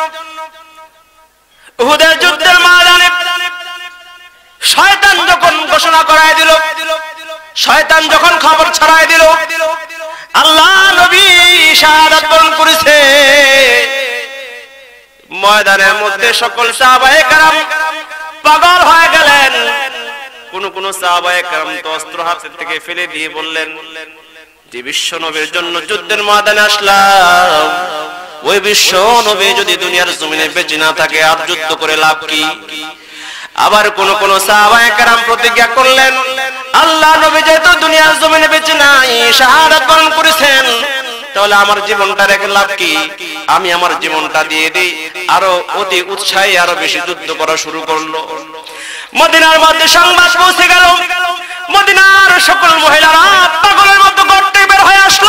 উহুদের যুদ্ধের ময়দানে শয়তান যখন ঘোষণা করায় দিল, শয়তান যখন খবর ছড়ায় দিল আল্লাহ নবী শাহাদাত বরণ করেছে, ময়দানের মধ্যে সকল সাহাবায়ে কেরাম পাগল হয়ে গেলেন। কোন কোন সাহাবায়ে কেরাম তো অস্ত্র হাতে থেকে ফেলে দিয়ে বললেন, যে বিশ্ব নবীর জন্য যুদ্ধের ময়দানে আসলাম, ওই বিশ্ব নবী যদি দুনিয়ার জমিনে বেঁচে না থাকে আর যুদ্ধ করে লাভ কি? আবার কোন কোন সাহাবায়ে কেরাম প্রতিজ্ঞা করলেন, আল্লাহ নবী যেহেতু দুনিয়ার জমিনে বেঁচে নাই, শাহাদাত বরণ করেছেন, তাহলে আমার জীবনটা রেখে লাভ কি? আমি আমার জীবনটা দিয়ে দিই। আরো অতি উৎসাহী আরো বেশি যুদ্ধ করা শুরু করলো। মদিনার মধ্যে সংবাদ পৌঁছে গেল, মদিনার সকল মহিলারা পাগলের মতো ঘর থেকে বের হয়ে আসলো,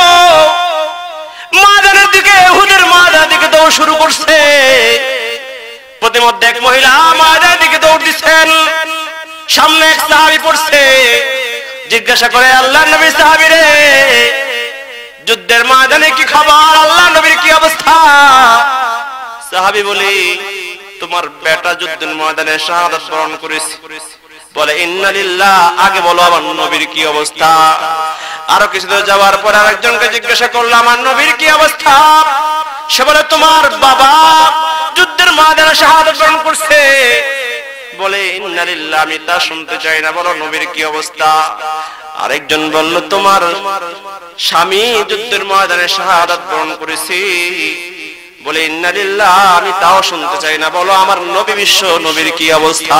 ময়দানের দিকে, উহুদের ময়দানের দিকে দৌড় শুরু করছে। প্রতিমধ্যে এক মহিলা ময়দানের দিকে দৌড় দিচ্ছেন, সামনে এক সাহাবী পড়ছে। জিজ্ঞাসা করে, আল্লাহর নবী সাহাবী রে, যুদ্ধের ময়দানে কি খবর? আল্লাহর নবীর কি অবস্থা? সাহাবী বলে, তোমার বেটা যুদ্ধের ময়দানে শাহাদাত বরণ করেছে। বলে, ইন্না লিল্লাহ, আগে বলো আমার নবীর কি অবস্থা। আরো কিছু দূর যাওয়ার পর আরেকজনকে জিজ্ঞাসা করলো, আমার নবীর কি অবস্থা? সে বলে, তোমার বাবা যুদ্ধের ময়দানে শাহাদাত বরণ করছে। বলে, ইন্না লিল্লাহ, আমি তা শুনতে চাই না, বলো নবীর কি অবস্থা। আরেকজন বলল, তোমার স্বামী যুদ্ধের ময়দানে শাহাদাত বরণ করেছে। বলে, ইন্না লিল্লাহ, আমি তাও শুনতে চাই না, বলো আমার নবী বিশ্ব নবীর কি অবস্থা।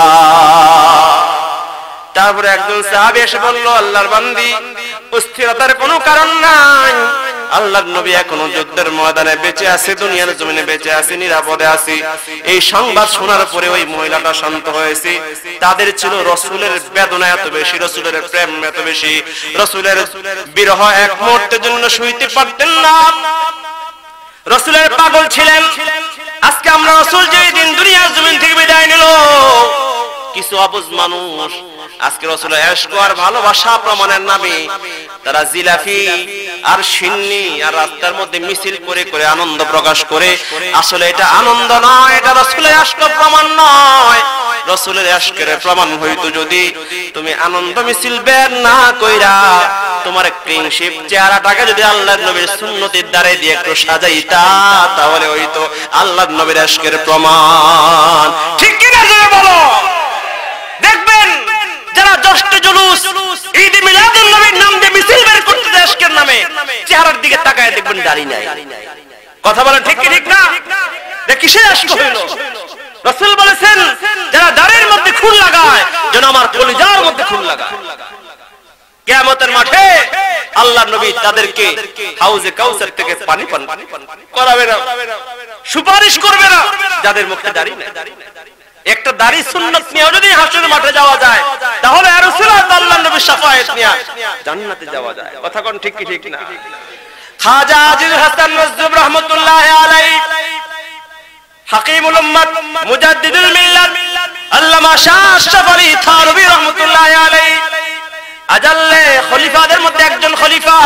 তারপরে একজন সাহাবী এসে বলল, আল্লাহর বান্দি, অস্থিরতার কোনো কারণ নাই, আল্লাহর নবী এখনো যুদ্ধের ময়দানে বেঁচে আছে, দুনিয়ার জমিনে বেঁচে আছে, নিরাপদে আছে। এই সংবাদ শোনার পরে ওই মহিলাটা শান্ত হয়েছে। তাদের ছিল রাসূলের বেদনা এত বেশি, রাসূলের প্রেম এত বেশি, রাসূলের বিরহ এক মুহূর্তের জন্য সইতে পারতেন না। রাসূলের পাগল ছিলেন। আজকে আমরা রাসূল যেই দিন দুনিয়ার জমিন থেকে বিদায় নিল, কিছু অবুঝ মানুষ আজকে রাসূলের ইশক আর ভালোবাসা প্রমাণের নামে তারা জিলাফি আর সিন্নি আর রাস্তার মধ্যে মিছিল করে করে আনন্দ প্রকাশ করে। আসলে এটা আনন্দ নয়, এটা রাসূলের ইশক প্রমাণ নয়। রাসূলের ইশকের প্রমাণ হইতো যদি তুমি আনন্দ মিছিল বের না কইরা তোমার ক্লিনশিপ চেহারাটাকে যদি আল্লাহর নবীর সুন্নতের দ্বারা দিয়ে একটু সাজাইতা, তাহলে হইতো আল্লাহর নবীর ইশকের প্রমাণ। ঠিক কি না জোরে বলো। দেখবেন যারা জ্যৈষ্ঠ জুলুস, ঈদ মিলাদুন নবীর নাম দিয়ে মিছিল বের করতে যায় ইশকের নামে, চেহারার দিকে তাকায় দেখবেন দাড়ি নাই। কথা বলেন ঠিক কি ঠিক না? এটা কিসের ইশক হইল? রাসূল বলেছেন, যারা দাড়ির মধ্যে খুন লাগায় যেন আমার কলিজার মধ্যে খুন লাগায়। কিয়ামতের মাঠে আল্লাহর নবী তাদেরকে হাউজে কাউসার থেকে পানি পান করাবে না, সুপারিশ করবে না যাদের মুখে দাড়ি নেই। একটা দাড়ি সুন্নাত নিয়ে যদি হাসরের মাঠে যাওয়া যায়, তাহলে আর রাসূলুল্লাহ আল্লাহর নবীর শাফায়াত নিয়ে জান্নাতে যাওয়া যায়। কথা কোন ঠিক কি ঠিক না? খাজা আজিজুল হাসান নজরুল রাহমাতুল্লাহি আলাইহি, হাকিমুল উম্মাত, মুজাদ্দিদুল মিল্লাত, আল্লামা শাহ আশরাফ আলী থানভী রাহমাতুল্লাহি আলাইহি, আজাল্লে খলিফাদের মধ্যে একজন খলিফা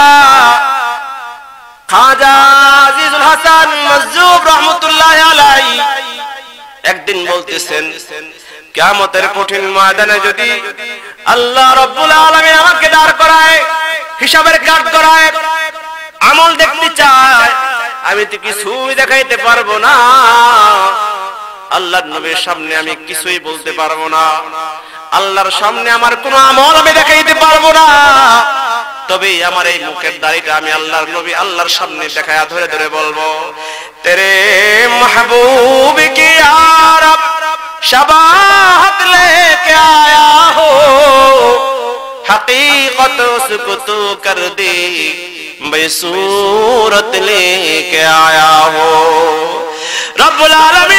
খাজা আজিজুল হাসান নজরুল রাহমাতুল্লাহি আলাইহি একদিন বলতেছেন, কিয়ামতের কঠিন ময়দানে যদি আল্লাহ রাব্বুল আলামিন আমাকে দাঁড় করায়, হিসাবের কাঠ করায়, আমল দেখতে চায়, আমি তো কিছুই দেখাইতে পারবো না। আল্লাহর নবীর সামনে আমি কিছুই বলতে পারবো না, আল্লাহর সামনে আমার কোন আমল আমি দেখাইতে পারবো না। তবে আমার এই মুখের দাড়িটা আমি আল্লাহর নবী আল্লাহর সামনে দেখায়া ধরে ধরে বলবো, তেরে महबूब की यारब शबाहत लेके आया हो, हकीकत उसको तू कर दे बेसूरत लेके आया हो। रब्बुल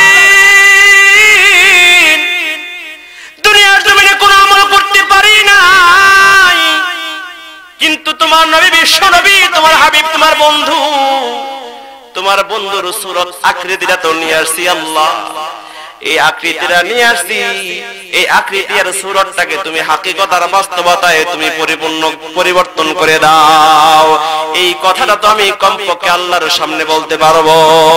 आलमीन, দুনিয়ার জমিনে কোন আমল করতে পারি নাই, কিন্তু তোমার নবী বিশ্ব নবী, তোমার হাবিব, তোমার বন্ধু, তোমার বন্ধুর সূরত আকৃতিটা তো নিয়ে আসছি আল্লাহ, এই আকৃতিটা নিয়ে আসছি, এই আকৃতি আর সূরতটাকে তুমি হাকিকতার বাস্তবতায় তুমি পরিপূর্ণ পরিবর্তন করে দাও। এই কথাটা তো আমি কমপক্ষে আল্লাহর সামনে বলতে পারবো।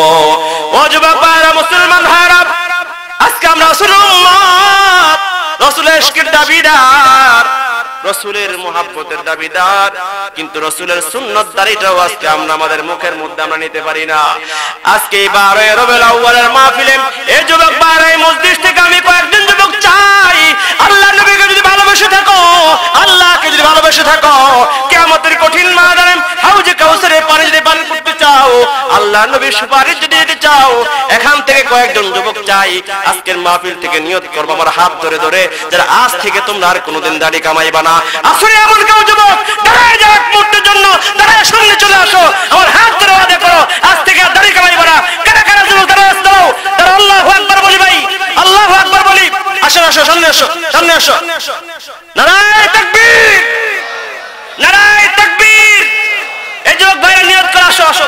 ও যুবক ভাইরা, মুসলমান ভাইরা, আজকে আমরা রাসূলের উম্মত, রাসূলের ইশকের দাবিদার, রাসূলের মুহাব্বতের দাবিদার, কিন্তু রাসূলের সুন্নতদারিটাও আজকে আমরা আমাদের মুখের মধ্যে আমরা নিতে পারি না। আজকে এই বারোই রবিউল আউয়ালের মাহফিলে এই যুবক ভাইরা, এই মসজিদ থেকে আমি কয়েকজন যুবক চাই, আল্লাহর নবীকে যদি ভালোবেসে থাকো, আল্লাহকে যদি ভালোবেসে থাকো, কিয়ামতের কঠিন ময়দানে হাউজে কাউসারের পানি যদি পান করতে চাও, আল্লাহর নবীর সুপারিশ যদি দিতে চাও, এখান থেকে কয়েকজন যুবক চাই আজকের মাহফিল থেকে নিয়ত করবো আমার হাত ধরে ধরে, যারা আজ থেকে তোমরা আর কোনোদিন দাড়ি কামাইবা না। আসলে এমন কেউ যুবক দাঁড়ায় যাও এক মুহূর্তের জন্য, দাঁড়ায় সামনে চলে আসো, আমার হাত ধরে ওয়াদা করো আজ থেকে আর দাড়ি কামাইবা না। কারা কারা যুবক দাঁড়ায় আসতো, তারা আল্লাহু আকবার বলি, ভাই আল্লাহু আকবার বলি। আসো আসো, সামনে আসো, সামনে আসো। নারায়ে তাকবীর, নারায়ে তাকবীর। এই যুবক ভাইরা নিয়ত করে আসো, আসো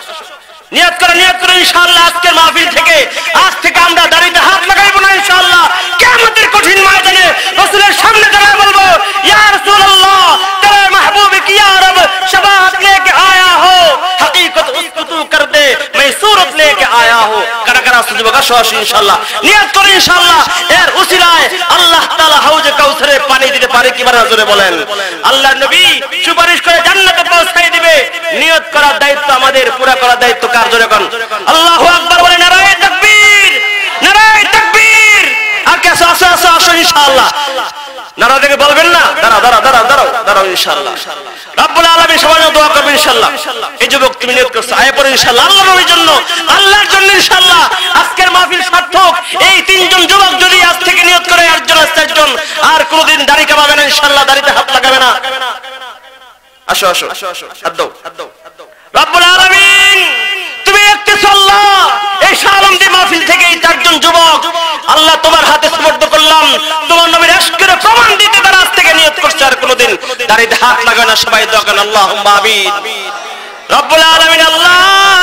নিয়ত করে, নিয়ত করে ইনশাআল্লাহ আজকের মাহফিল থেকে, আজ থেকে আমরা দাড়িতে হাত লাগাইবো না ইনশাআল্লাহ। কিয়ামতের কঠিন ময়দানে রাসূলের সামনে দাঁড়ায় বলবো, ইয়া রাসূলুল্লাহ তেরে মাহবুব কি ইয়া রব শাবাত লেকে আয়া হো, হकीकत उसको तू कर दे मैं सूरत लेके आया हूं। কারা কারা যুবক আসো আসো ইনশাআল্লাহ, নিয়ত করে ইনশাআল্লাহ এর উসিলায় আল্লাহ তাআলা হাউজে কাউসারে পানি দিতে পারে কি পারে না, জোরে বলেন। আল্লাহর নবী সুপারিশ করে জান্নাতে পৌঁছায় দিবে, নিয়ত করার দায়িত্ব আমাদের, পুরা করার দায়িত্ব কার, জোরে কোন আল্লাহু আকবার বলে। নারায়ে তাকবীর, নারায়ে তাকবীর। আর কে আসো আসো আসো আসো ইনশাআল্লাহ, নারা দেখে বলবেন না, দাঁড়াও দাঁড়াও দাঁড়াও দাঁড়াও দাঁড়াও ইনশাআল্লাহ। রব্বুল আলামিন সবার জন্য দোয়া করবেন ইনশাআল্লাহ। এই যুবক তুমি নিয়ত করছো, আয় পড়ে ইনশাআল্লাহ আল্লাহর নবীর জন্য, আল্লাহর জন্য ইনশাআল্লাহ আজকের মাহফিল সার্থক। এই তিনজন যুবক যদি আজ থেকে নিয়ত করে একজন চারজন আর কোনোদিন দাড়ি কামাবে না ইনশাআল্লাহ, দাড়িতে হাত লাগাবে না। আসো আসো হাত দাও। রব্বুল আলামিন তুমি একটি আল্লাহ, এই শাহরমদি মাহফিল থেকে এই চারজন যুবক আল্লাহ তোমার হাতে সুপর্দ করলাম, তোমার নবীর ইশকের প্রমাণ দিতে তারা আজ থেকে নিয়ত করছে আর কোনোদিন দাড়িতে হাত লাগাবে না। সবাই দোয়া করেন আল্লাহুম্মা আমিন। রব্বুল আলামিন আল্লাহ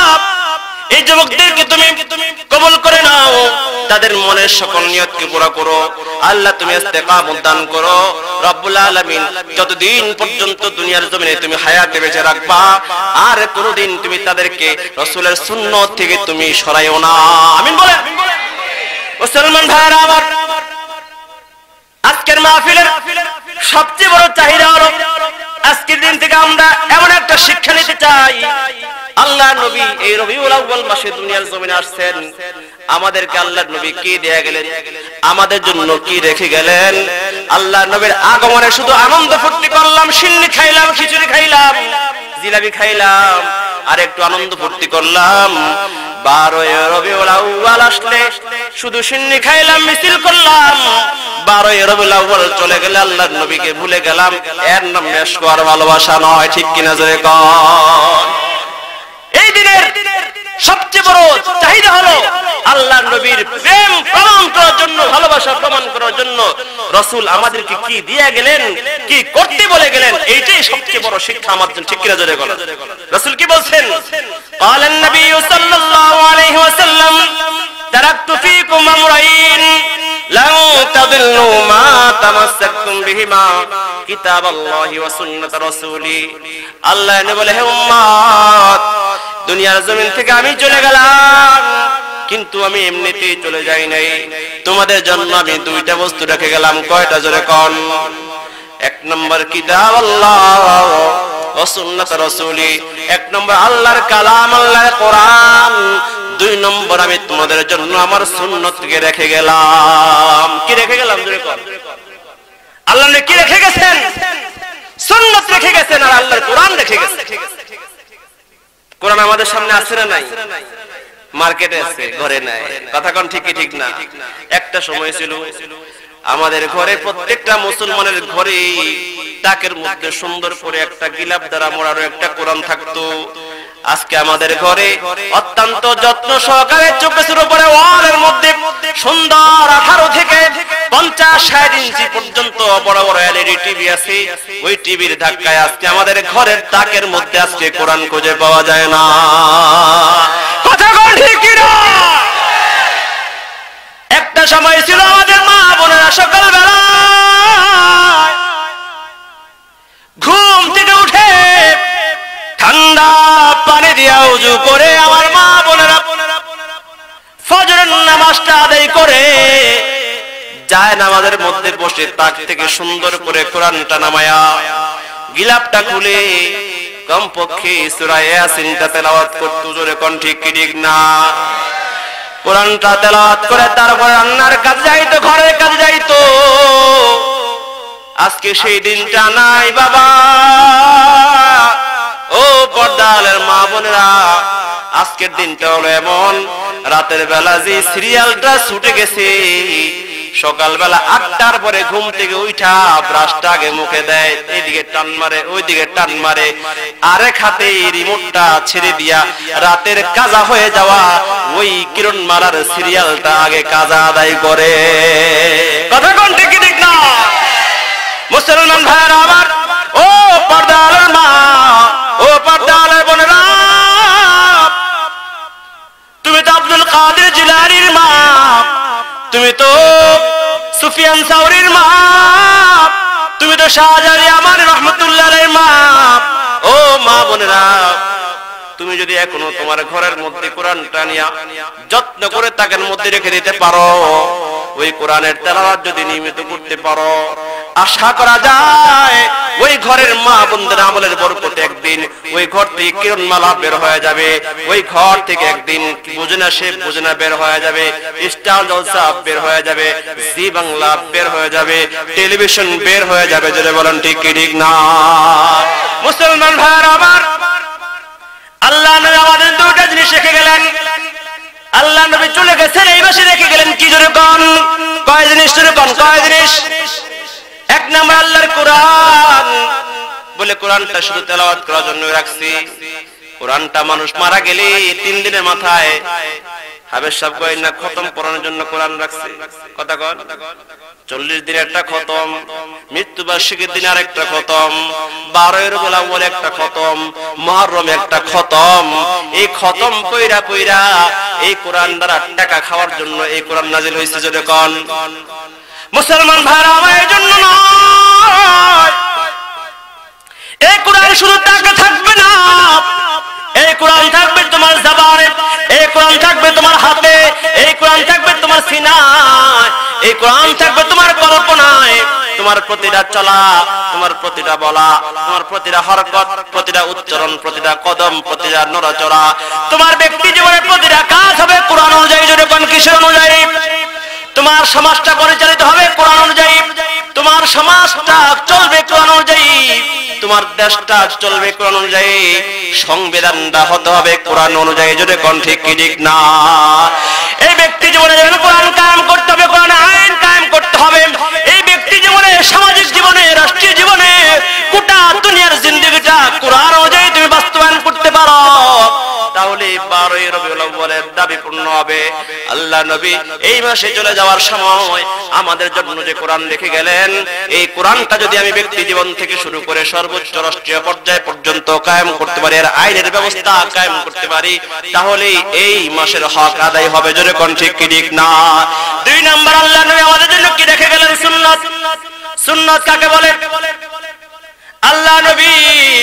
এই যুবকদেরকে তুমি কবুল করে নাও, তাদের মনের সকল নিয়তকে পুরা করো আল্লাহ, তুমি ইস্তেকামত দান করো। রব্বুল আলামিন যতদিন পর্যন্ত দুনিয়ার জমিনে তুমি হায়াতে বেঁচে রাখবা, আর কোনোদিন তুমি তাদেরকে রাসূলের সুন্নাত থেকে তুমি সরাইও না। আমিন বলেন। মুসলমান ভাইরা আমার, আজকের মাহফিলের সবচেয়ে বড় চাহিদা হলো আজকের দিন থেকে আমরা এমন একটা শিক্ষা নিতে চাই, আল্লাহ নবী এই রবিউল আউয়াল মাসে দুনিয়ার জমিনে আসছেন, আমাদেরকে আল্লাহর নবী কি দেয়া গেলেন, আমাদের জন্য কি রেখে গেলেন। আল্লাহর নবীর আগমনে শুধু আনন্দ ফুর্তি করলাম, সিন্নি খাইলাম, খিচুড়ি খাইলাম, জিলাপি খাইলাম, আর একটু আনন্দ ফুর্তি করলাম। বারোই রবিউল আউয়াল আসলে শুধু সিন্নি খাইলাম, মিছিল করলাম, বারোই রবিউল আউয়াল চলে গেলে আল্লাহর নবীকে ভুলে গেলাম। এর নাম মেশক আর ভালোবাসা নয়, ঠিক কিনা জোরে কোন। এই দিনের সবচেয়ে বড় চাহিদা হলো আল্লাহর নবীর প্রেম প্রমাণ করার জন্য, ভালোবাসা প্রমাণ করার জন্য রাসূল আমাদেরকে কি দিয়ে গেলেন, কি করতে বলে গেলেন, এইটাই সবচেয়ে বড় শিক্ষা আমাদের জন্য, ঠিক কিনা জোরে বলেন। রাসূল কি বলছেন? ক্বালান নবী সাল্লাল্লাহু আলাইহি ওয়াসাল্লাম তারাকতু ফীকুম আমরাইন লান তাদিল্লু মা তামাসসাকতুম বিহিমা কিতাবাল্লাহি ওয়া সুন্নাত রাসূলি। আল্লাহ নবী বলে, হে উম্মত, দুনিয়ার জমিন থেকে আমি চলে গেলাম, কিন্তু আমি এমনিতেই চলে যাই নাই, তোমাদের জন্য আমি দুইটা বস্তু রেখে গেলাম। কয়টা জোরে কোন? এক নম্বর কিতাব আল্লাহ ওয়া সুন্নাত রাসূলি, এক নম্বর আল্লাহর কালাম, আল্লাহর কোরআন, দুই নম্বর আমি তোমাদের জন্য আমার সুন্নতকে রেখে গেলাম। কি রেখে গেলাম জোরে কোন? আল্লাহ কি রেখে গেছেন? সুন্নাত রেখে গেছেন, আর আল্লাহর কোরআন রেখে গেছেন। কোরআন আমাদের সামনে আছে না নাই? মার্কেটে আছে, ঘরে নাই। কথা কোন ঠিক কি ঠিক না? একটা সময় ছিল আমাদের ঘরে, প্রত্যেকটা মুসলমানের ঘরে তাকের মধ্যে সুন্দর করে একটা গিলাপ দ্বারা মোড়ানো একটা কোরআন থাকতো। আজকে আমাদের ঘরে অত্যন্ত যত্ন সহকারে চোখের উপরে ওয়ালের মধ্যে সুন্দর আঠারো থেকে পঞ্চাশ ষাট ইঞ্চি পর্যন্ত বড় বড় এলইডি টিভি আছে। ওই টিভির ধাক্কায় আজকে আমাদের ঘরের তাকের মধ্যে আজকে কোরআন খুঁজে পাওয়া যায় না। কথা বল ঠিক কি না? একটা সময় ছিল আমাদের মা বোনেরা সকালবেলা ঘুম থেকে উঠে ঠান্ডা পানি দিয়া ওযু করে আমার মা বোনেরা ফজরের নামাজটা আদায় করে যায় নামাজের মধ্যে বসে তাক থেকে সুন্দর করে কোরআনটা নামায়া গিলাপটা খুলে কমপক্ষে সূরা ইয়াসিনটা তেলাওয়াত করতে জোরে কোন ঠিক কি ঠিক না? কোরআনটা তেলাওয়াত করে তারপর রান্নার কাজে যাইতো, ঘরের কাজে যাইতো। আজকে সেই দিনটা নাই বাবা। ও পর্দালের মা বোনেরা, আজকের দিনটা হলো এমন, রাতের বেলা যে সিরিয়ালটা ছুটে গেছে, সকালবেলা আটটার পরে ঘুম থেকে উঠা ব্রাশটা আগে মুখে দেয়, এইদিকে টান মারে ওইদিকে টান মারে, আরেক হাতে রিমোটটা ছেড়ে দিয়া রাতের কাজা হয়ে যাওয়া ওই কিরণ মারার সিরিয়ালটা আগে কাজা আদায় করে। কথা কোন ঠিক ঠিক না? মুসলমান ভাইরা আমার, ও পর্দার মা, ও পর্দার বোনেরা, তুমি তো আব্দুল কাদের জিলানীর মা, তুমি তো সুফিয়ান সাউরির মা, তুমি তো শাহজালাল আমার রহমাতুল্লাহ আলাইহির মা। ও মা বোনেরা, তুমি যদি এখনো তোমার ঘরের মধ্যে কোরআনটা নিয়া যত্ন করে তাকের মধ্যে রেখে দিতে পারো, ওই কোরআনের তেলাওয়াত যদি নিয়মিত করতে পারো, আশা করা যায় ওই ঘরের মা বোনদের আমলের বরকতে একদিন ওই ঘর থেকে কিরণমালা বের হয়ে যাবে, ওই ঘর থেকে একদিন বুঝনা সে বুঝনা বের হয়ে যাবে, স্টার জলসা বের হয়ে যাবে, জি বাংলা বের হয়ে যাবে, টেলিভিশন বের হয়ে যাবে। যদি বলেন ঠিক কি ঠিক না? মুসলমান ভাইরা আমার, আল্লাহ নবী আমাদের দুটো জিনিস রেখে গেলেন। আল্লাহ নবী চলে গেছেন, এই মাসে রেখে গেলেন কি জোরে কোন? কয় জিনিস জোরে কোন? কয় জিনিস? এক নাম্বার আল্লাহর কোরআন, বলে কোরআনটা শুধু তেলাওয়াত করার জন্য রাখছি। কোরআনটা মানুষ মারা গেলে তিন দিনের মাথায় হাবেশ সাহেব কয় না খতম করানোর জন্য কোরআন রাখছে। কথা কন, চল্লিশ দিনে একটা খতম, মৃত্যুবার্ষিকীর দিনে আরেকটা খতম, বারোই রবিউল আউয়াল একটা খতম, মুহররম একটা খতম। এই খতম কইরা কইরা এই কোরআন দ্বারা টাকা খাওয়ার জন্য এই কোরআন নাজিল হয়েছে। যদি কন মুসলমান ভাইরা আমার, এই জন্য নয়, এই কোরআন শুধু টাকা থাকবে না, এই কোরআন থাকবে তোমার জবানে, এই কোরআন থাকবে তোমার হাতে, এই কোরআন থাকবে তোমার সিনায়, এই কোরআন থাকবে তোমার কল্পনায়। তোমার প্রতিটা চলা, তোমার প্রতিটা বলা, তোমার প্রতিটা হরকত, প্রতিটা উচ্চারণ, প্রতিটা কদম, প্রতিটা নড়াচড়া, তোমার ব্যক্তি জীবনের প্রতিটা কাজ হবে কোরআন অনুযায়ী। যদি কোন কিসের অনুযায়ী? তোমার সমাজটা পরিচালিত হবে কোরআন অনুযায়ী, তোমার সমাজটা চলবে কোরআন অনুযায়ী, তোমার দেশটা চলবে কোরআন অনুযায়ী, সংবিধানটা হতে হবে কোরআন অনুযায়ী। যদি কোন ঠিক কি ঠিক না? এই ব্যক্তি জীবনে যেন কোরআন কায়েম করতে হবে, কোরআন আইন কায়েম করতে হবে। এই ব্যক্তি জীবনে, সামাজিক জীবনে, রাষ্ট্রীয় জীবনে, গোটা দুনিয়ার জিন্দেগিটা কোরআন অনুযায়ী তুমি বাস্তবায়ন করতে পারো, তাহলে বারোই রবিউল আউয়ালের দাবি পূর্ণ হবে। আল্লাহ নবী এই মাসে চলে যাওয়ার সময় আমাদের জন্য যে কোরআন রেখে গেলেন, এই কোরআনটা যদি আমি ব্যক্তি জীবন থেকে শুরু করে সর্বোচ্চ রাষ্ট্রীয় পর্যায় পর্যন্ত কায়েম করতে পারি, আর আইনের ব্যবস্থা কায়েম করতে পারি, তাহলে এই মাসের হক আদায় হবে। জোরে কোন ঠিক কি ঠিক না? দুই নাম্বার, আল্লাহ নবী আমাদের জন্য কি রেখে গেলেন? সুন্নাত। সুন্নাত কাকে বলে? আল্লাহ নবী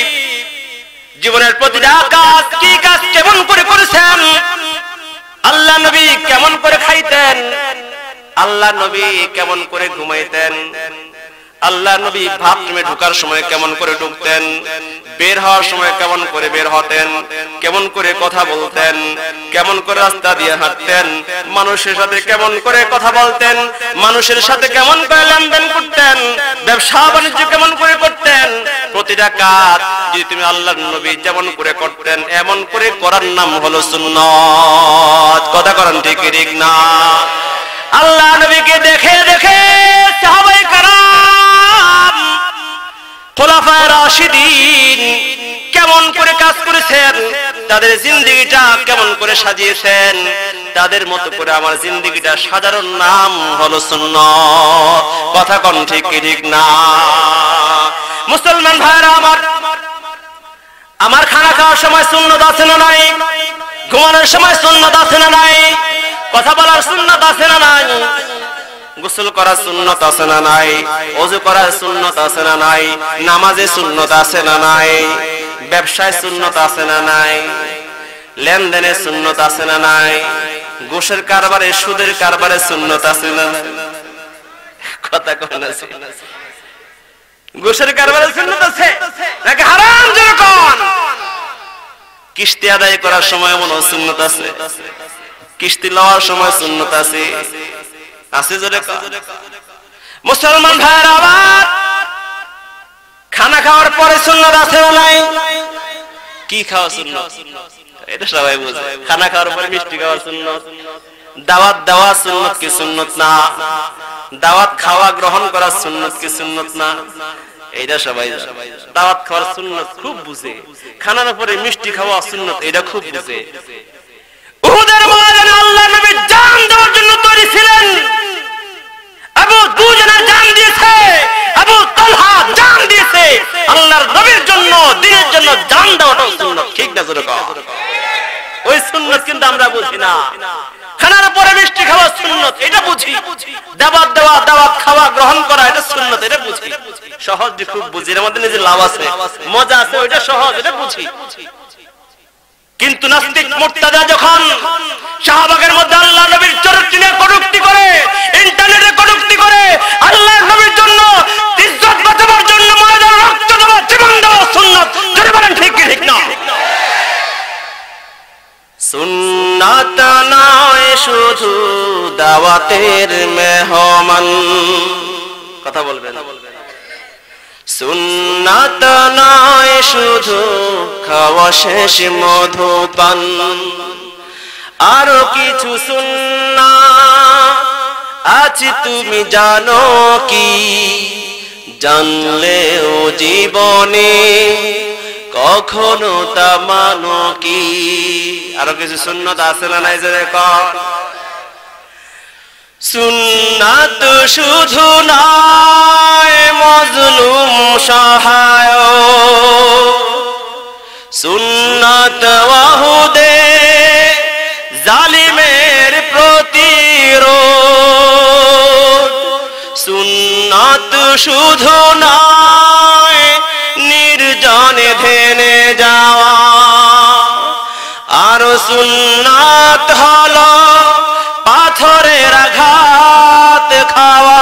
জীবনের প্রতিটা কাজ, কি কাজ কেমন করে করেছেন, আল্লাহ নবী কেমন করে খাইতেন, আল্লাহ নবী কেমন করে ঘুমাইতেন, আল্লাহ নবী বাথরুমে ঢোকার সময় কেমন করে ঢুকতেন, বের হওয়ার সময় কেমন করে বের হতেন, কেমন করে কথা বলতেন, কেমন করে রাস্তা দিয়ে হাঁটতেন, মানুষের সাথে কেমন করে কথা বলতেন, মানুষের সাথে কেমন করে লেনদেন করতেন, ব্যবসা বাণিজ্য কেমন করে করতেন, প্রতিটা কাজ যদি তুমি আল্লাহর নবী যেমন করে করতেন এমন করে করার নাম হলো সুন্নাত। কথা করেন ঠিক ঠিক না? আল্লাহ নবীকে দেখে দেখে সাহাবায়ে কেরাম, খোলাফায়ে রাশিদিন কেমন করে কাজ করেছেন, তাদের জিন্দেগিটা কেমন করে সাজিয়েছেন, তাদের মতো করে আমার জিন্দেগিটা সাজানোর নাম হলো সুন্নাত। কথা কোন ঠিক কি ঠিক না? মুসলমান ভাইরা আমার, আমার খানা খাওয়ার সময় সুন্নাত আছে না নাই? ঘুমানোর সময় সুন্নাত আছে না নাই? কথা বলার সুন্নাত আছে না নাই? গোসল করার সুন্নাত আছে না নাই? ওযু করার সুন্নাত আছে না নাই? নামাজে সুন্নাত আছে না নাই? ব্যবসায় সুন্নাত আছে না নাই? লেনদেনে সুন্নাত আছে না নাই? ঘুষের কারবারে, সুদের কারবারে সুন্নাত আছে না নাই? কথা কোন আছে? ঘুষের কারবারে সুন্নাত আছে নাকি হারাম? জোরে কোন? কিস্তি আদায় করার সময় মনে সুন্নাত আছে, কিস্তি লওয়ার সময় সুন্নাত আছে, আছে জোরে কোন? মুসলমান ভাইরা আমার, খানা খাওয়ার পরে সুন্নাত আছে না নাই? কি খাওয়া সুন্নাত? এটা সবাই বুঝে। খানা খাওয়ার পরে মিষ্টি খাওয়া সুন্নাত, দাওয়াত দেওয়া সুন্নাত কি সুন্নাত না? দাওয়াত খাওয়া গ্রহণ করা সুন্নাত কি সুন্নাত না? এইটা সবাই দাওয়াত খাওয়ার সুন্নাত খুব বুঝে, খানার পরে মিষ্টি খাওয়া সুন্নাত এটা খুব বুঝে। উহুদের ময়দানে আল্লাহর নবী জান দেওয়ার জন্য তৈরি ছিলেন। আবু দুজনা জান দিয়েছে, আবু তালহা জান দিয়েছে। আল্লাহর নবীর জন্য, দ্বীনের জন্য জান দেওয়াটা সুন্নাত, ঠিক না জোরে কও? ওই সুন্নাত কিন্তু আমরা বুঝি না। খানার পরে মিষ্টি খাওয়া সুন্নাত এটা বুঝি, দাওয়াত দেওয়া, দাওয়াত খাওয়া গ্রহণ করা এটা সুন্নাত এটা বুঝি, সহজ খুব বুঝি, এর মধ্যে নিজের লাভ আছে, মজা আছে, ওইটা সহজ, এটা বুঝি। কিন্তু নাস্তিক মুর্তাদা যখন শাহবাগের মধ্যে আল্লাহর নবীর চরিত্র নিয়ে কটূক্তি করে, ইন্টারনেটে কটূক্তি করে, আল্লাহর নবীর জন্য ইজ্জত বাঁচাবার জন্য ময়দানে রক্ত দেওয়া, জীবন দেওয়া সুন্নাত, যদি বলেন ঠিক কি ঠিক না? সুন্নাত নয় শুধু দাওয়াতের মেহমান, কথা বলবেন। সুন্নাত নয় শুধু খাওয়া শেষ মধুপান, আরো কিছু সুন্নাত আছে তুমি জানো কি? জানলেও জীবনে কখনো তা মানো কি? আরো কিছু সুন্নাত আছে না নাই জোরে কর? সুন্নাত শুধু নয় মজলুম সহায়, সুন্নাত ওয়াহুদে জালিমের প্রতিরোধ, সুন্নাত শুধু নয় নির্জনে ধ্যানে যাওয়া, আর সুন্নাত হলো পাথরের আঘাত খাওয়া,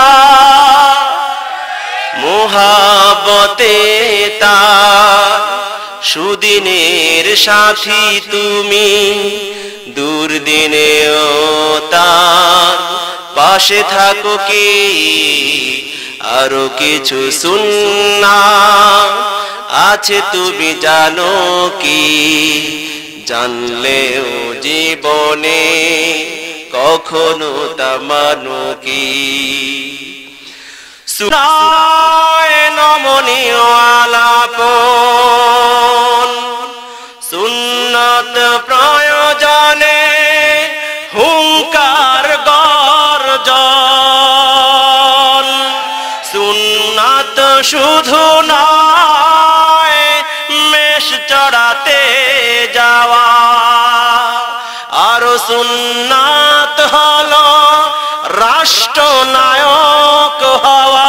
মুহাব্বতে তার সুদিনের সাথী তুমি, দুর্দিনেও তার পাশে থাকো কি? আরো কিছু সুন্নাত আছে তুমি জানো কি? জানলেও জীবনে কখনো তা মানো কি? সুনায় নমনীয় আলাপন, সুন্নাত প্রয়োজনে হুঙ্কার গর্জন, সুন্নাত শুধু নয় মেষ চড়াতে যাওয়া, আরো সুন্নাত হলো রাষ্ট্রনায়ক হওয়া,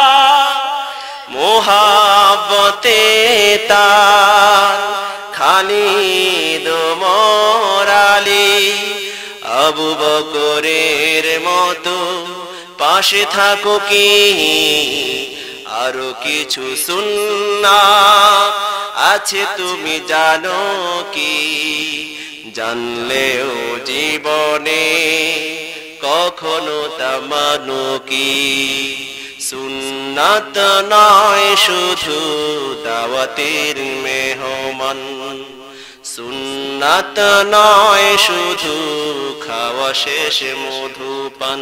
মুহাব্বতে তার খালিদ ওমর আলী আবু বকরের মতো পাশে থাকো কি? আরো কিছু সুন্নাত আছে তুমি জানো কি? জানলেও জীবনে কখনো তা মানো কি? সুন্নাত নয় শুধু দাওয়াতের মেহমান, সুন্নাত নয় শুধু খাওয়া শেষ মধুপান,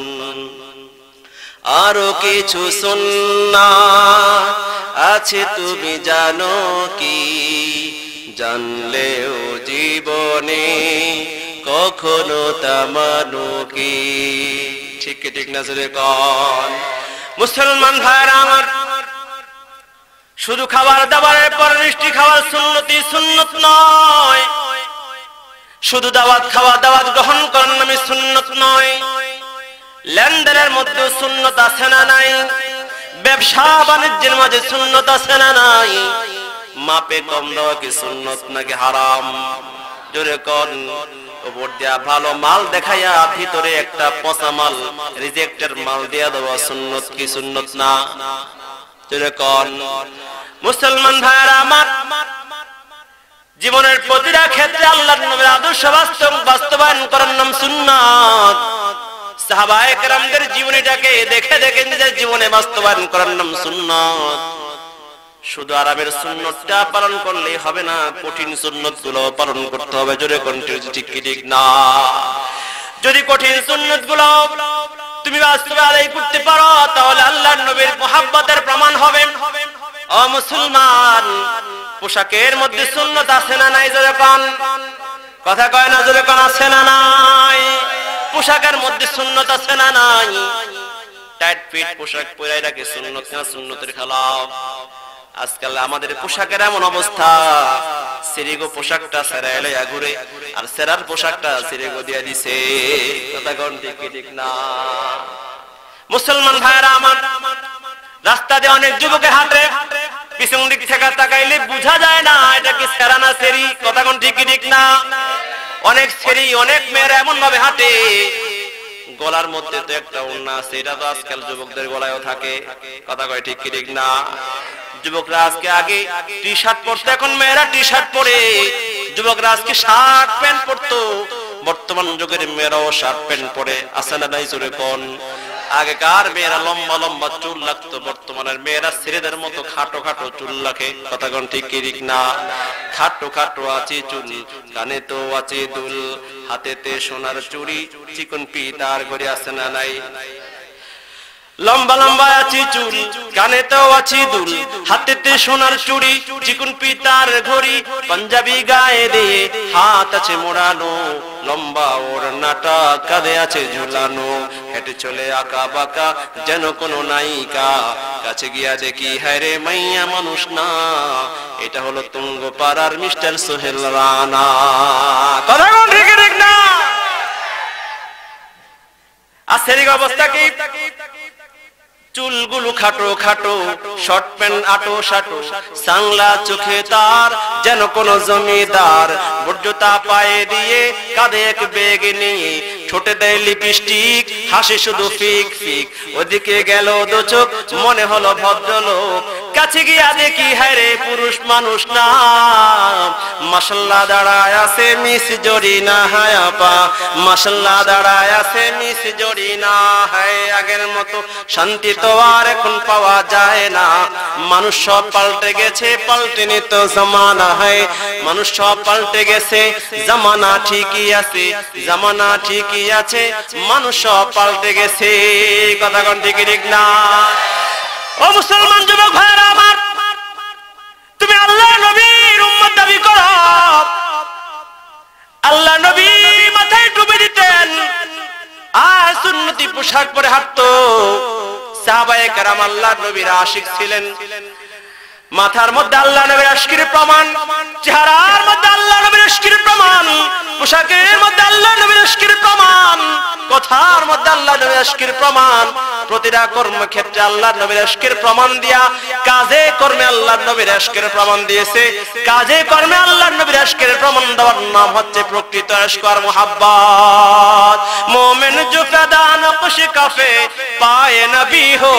আরো কিছু সুন্নাত আছে তুমি জানো কি? জানলেও জীবনে কখনো তামানো কি। ঠিক কি ঠিক না জোরে কোন। মুসলমান ভাইরা আমার, শুধু খাবার দাবারের পর মিষ্টি খাওয়ার সুন্নতি সুন্নত নয়, শুধু দাওয়াত খাওয়া দাওয়াত গ্রহণ করার নামে সুন্নত নয়, লেনদেনের মধ্যে সুন্নত আছে না নাই, ব্যবসা বাণিজ্যের মাঝে সুন্নত আছে না নাই, মাপে কম দেওয়া কি সুন্নত নাকি হারাম? জোরে কোন। উপর দিয়া ভালো মাল দেখাইয়া ভিতরে একটা পচা মাল রিজেক্টের মাল দিয়া দেওয়া সুন্নত কি সুন্নত না? জোরে কোন। মুসলমান ভাইরা আমার, জীবনের প্রতিটা ক্ষেত্রে আল্লাহর নবীর আদর্শ বাস্তব বাস্তবায়ন করার নাম সুন্নাত। সাহাবায়ে কেরামদের জীবনীটাকে দেখে দেখে নিজের জীবনে বাস্তবায়ন করার নাম সুন্নাত। শুধু আরামের সুন্নতটা পালন করলেই হবে না, কঠিন সুন্নতগুলো পালন করতে হবে। জোরে কোন ঠিক কি ঠিক না? যদি কঠিন সুন্নতগুলো তুমি বাস্তবে আদায় করতে পারো তাহলে আল্লাহর নবীর মুহাব্বতের প্রমাণ হবে। ও মুসলমান, পোশাকের মধ্যে সুন্নত আছে না নাই? জোরে কোন। কথা কয় না? জোরে কোন। আছে না নাই? পোশাকের মধ্যে সুন্নত আছে না নাই? টাইট ফিট পোশাক পরে রাখে সুন্নত না সুন্নতের খেলাফ। আজকাল আমাদের পোশাকের এমন অবস্থা, সিরিগো পোশাকটা সেরাই লইয়া ঘুরে আর সেরার পোশাকটা সিরিগো দিয়া দিছে। কথা কোন ঠিক কি ঠিক না? মুসলমান ভাইরা আমার, রাস্তা দিয়ে অনেক যুবকে হাঁটে, পিছন দিক থেকে তাকাইলে বোঝা যায় না এটা কি সেরা না সেরি। কথা কোন ঠিক কি ঠিক না? অনেক সেরি, অনেক মেয়েরা এমন ভাবে হাঁটে, গলার মধ্যে তো একটা ওড়না আছে, এটা তো আজকাল যুবকদের গলায়ও থাকে। কথা কয় ঠিক কি ঠিক না? যুবকরা আজকে আগে টি শার্ট পরতো, এখন মেয়েরা টি শার্ট পরে। যুবকরা আজকে শার্ট প্যান্ট পরতো, বর্তমান যুগের মেয়েরাও শার্ট প্যান্ট পরে। আছে না নাই? জোরে কোন। আগেকার মেয়েরা লম্বা লম্বা চুল লাগতো, বর্তমানের মেয়েরা ছেলেদের মতো খাটো খাটো চুল রাখে। কথা কোন ঠিক কি ঠিক না? খাটো খাটো আছে চুল, কানে তো আছে দুল, হাতেতে সোনার চুড়ি, চিকন পিতার ঘড়ি। আছে না নাই? লম্বা লম্বা আছে চুল, কানেতেও আছে দুল, হাতেতে সোনার চুড়ি, চিকন পিতার ঘড়ি, পাঞ্জাবি গায়ে দিয়ে হাত আছে মোড়ানো, লম্বা ওড়নাটা কাঁধে আছে ঝুলানো, হেঁটে চলে আঁকা বাঁকা যেন কোনো নায়িকা, কাছে গিয়া দেখি হায় রে মাইয়া মানুষ না, এটা হলো তুঙ্গপাড়ার মিস্টার সোহেল রানা। কথা কোন ঠিক ঠিক না? আজকের অবস্থা কি? চুলগুলো খাটো খাটো, শর্ট প্যান্ট আটো সাটো, সাংলা চোখে তার যেন কোন জমিদার, বর্জতা পায়ে দিয়ে কাঁধে এক বেগ নিয়ে, ঠোঁটে দেয় লিপস্টিক, হাসে শুধু ফিক ফিক, ওদিকে গেল দু চোখ মনে হলো ভদ্রলোক, কাছে গিয়া দেখি হায় রে পুরুষ মানুষ না, মাশাআল্লাহ দাঁড়ায় আছে মিস জরিনা হায় আপা, মাশাআল্লাহ দাঁড়ায় আছে মিস জরিনা হায়। আগের মতো শান্তি তো আর এখন পাওয়া যায় না, মানুষ সব পাল্টে গেছে, পাল্টেনি তো জামানা হয়, মানুষ সব পাল্টে গেছে, জামানা ঠিকই আছে, জামানা ঠিকই আছে, মানুষ সব পাল্টে গেছে। কথা কোন ঠিক ঠিক না? ও মুসলমান যুবক ভাইরা আমার, তুমি আল্লাহ নবীর উম্মত দাবি করো। আল্লাহ নবী মাথায় টুপি দিতেন আর সুন্নতি পোশাক পরে হাঁটতো। সাহাবায়ে কেরাম আল্লাহর নবীর আশিক ছিলেন। মাথার মধ্যে আল্লাহ নবীর আশিকের প্রমাণ, চেহারার মধ্যে আল্লাহ নবীর আশিকের প্রমাণ, পোশাকের মধ্যে আল্লাহ নবীর আশিকের প্রমাণ, কথার মধ্যে আল্লাহ নবীর আশিকের প্রমাণ। প্রতিটা কর্মক্ষেত্রে আল্লাহ নবীর আশিকের প্রমাণ দিয়া, কাজে কর্মে আল্লাহ নবীর আশিকের প্রমাণ দিয়েছে। কাজে কর্মে আল্লাহ নবীর আশিকের প্রমাণ দেওয়ার নাম হচ্ছে প্রকৃত ইশক আর মুহাব্বত। মোমেন जो फदा नक्श कफे पाए नबी हो,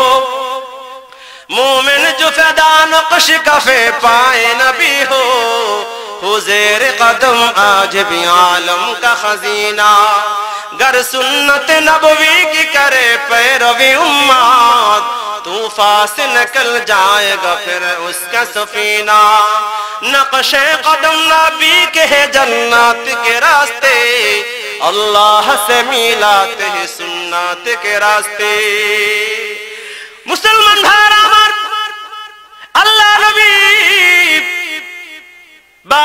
मोमिन जो फदा नक्श कफे पाए नबी हो, हुज़ेर कदम आज भी आलम का खजीना, गर सुन्नत नबवी की करे पैरवी उम्मत, तूफान से निकल जाएगा फिर उसका सफीना, नक्शे कदम नबी के है जन्नत के रास्ते, अल्लाह से मिलाते हैं सुन्नत के रास्ते। मुसलमान भाइरा আমার, আল্লাহ নবী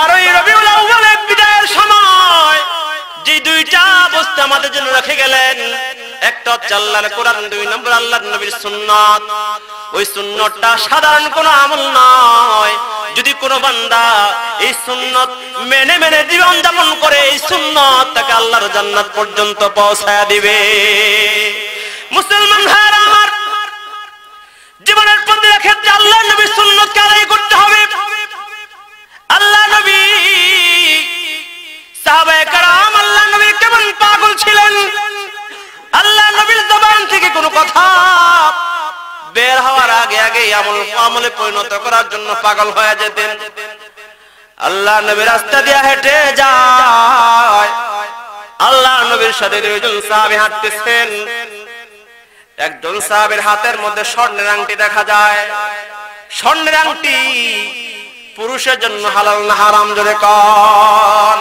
আমাদের জন্য রেখে গেলেন। একটা হচ্ছে আল্লাহর কোরআন, দুই নম্বর আল্লাহর নবীর সুন্নাত। ওই সুন্নতটা সাধারণ কোনো আমল নয়। যদি কোনো বান্দা এই সুন্নত মেনে মেনে জীবন যাপন করে, এই সুন্নত তাকে আল্লাহর জান্নাত পর্যন্ত পৌঁছায়া দিবে। মুসলমান ভাইরা আমার, জীবনের প্রতিটা ক্ষেত্রে আল্লাহর নবীর সুন্নতকে আদায় করতে হবে। আল্লাহ নবী, সাহাবায়ে কেরাম আল্লাহ নবীর কেমন পাগল ছিলেন। আল্লাহ নবীর জবান থেকে কোনো কথা বের হওয়ার আগে আগে আমল আমলে পরিণত করার জন্য পাগল হয়ে যেতেন। আল্লাহ নবীর রাস্তা দিয়ে হেঁটে যায়, আল্লাহ নবীর সাথে দুইজন সাহাবী হাঁটতেছেন। একজন সাহাবীর হাতের মধ্যে স্বর্ণের আংটি দেখা যায়। স্বর্ণের আংটি পুরুষের জন্য হালাল না হারাম, জোরে কোন।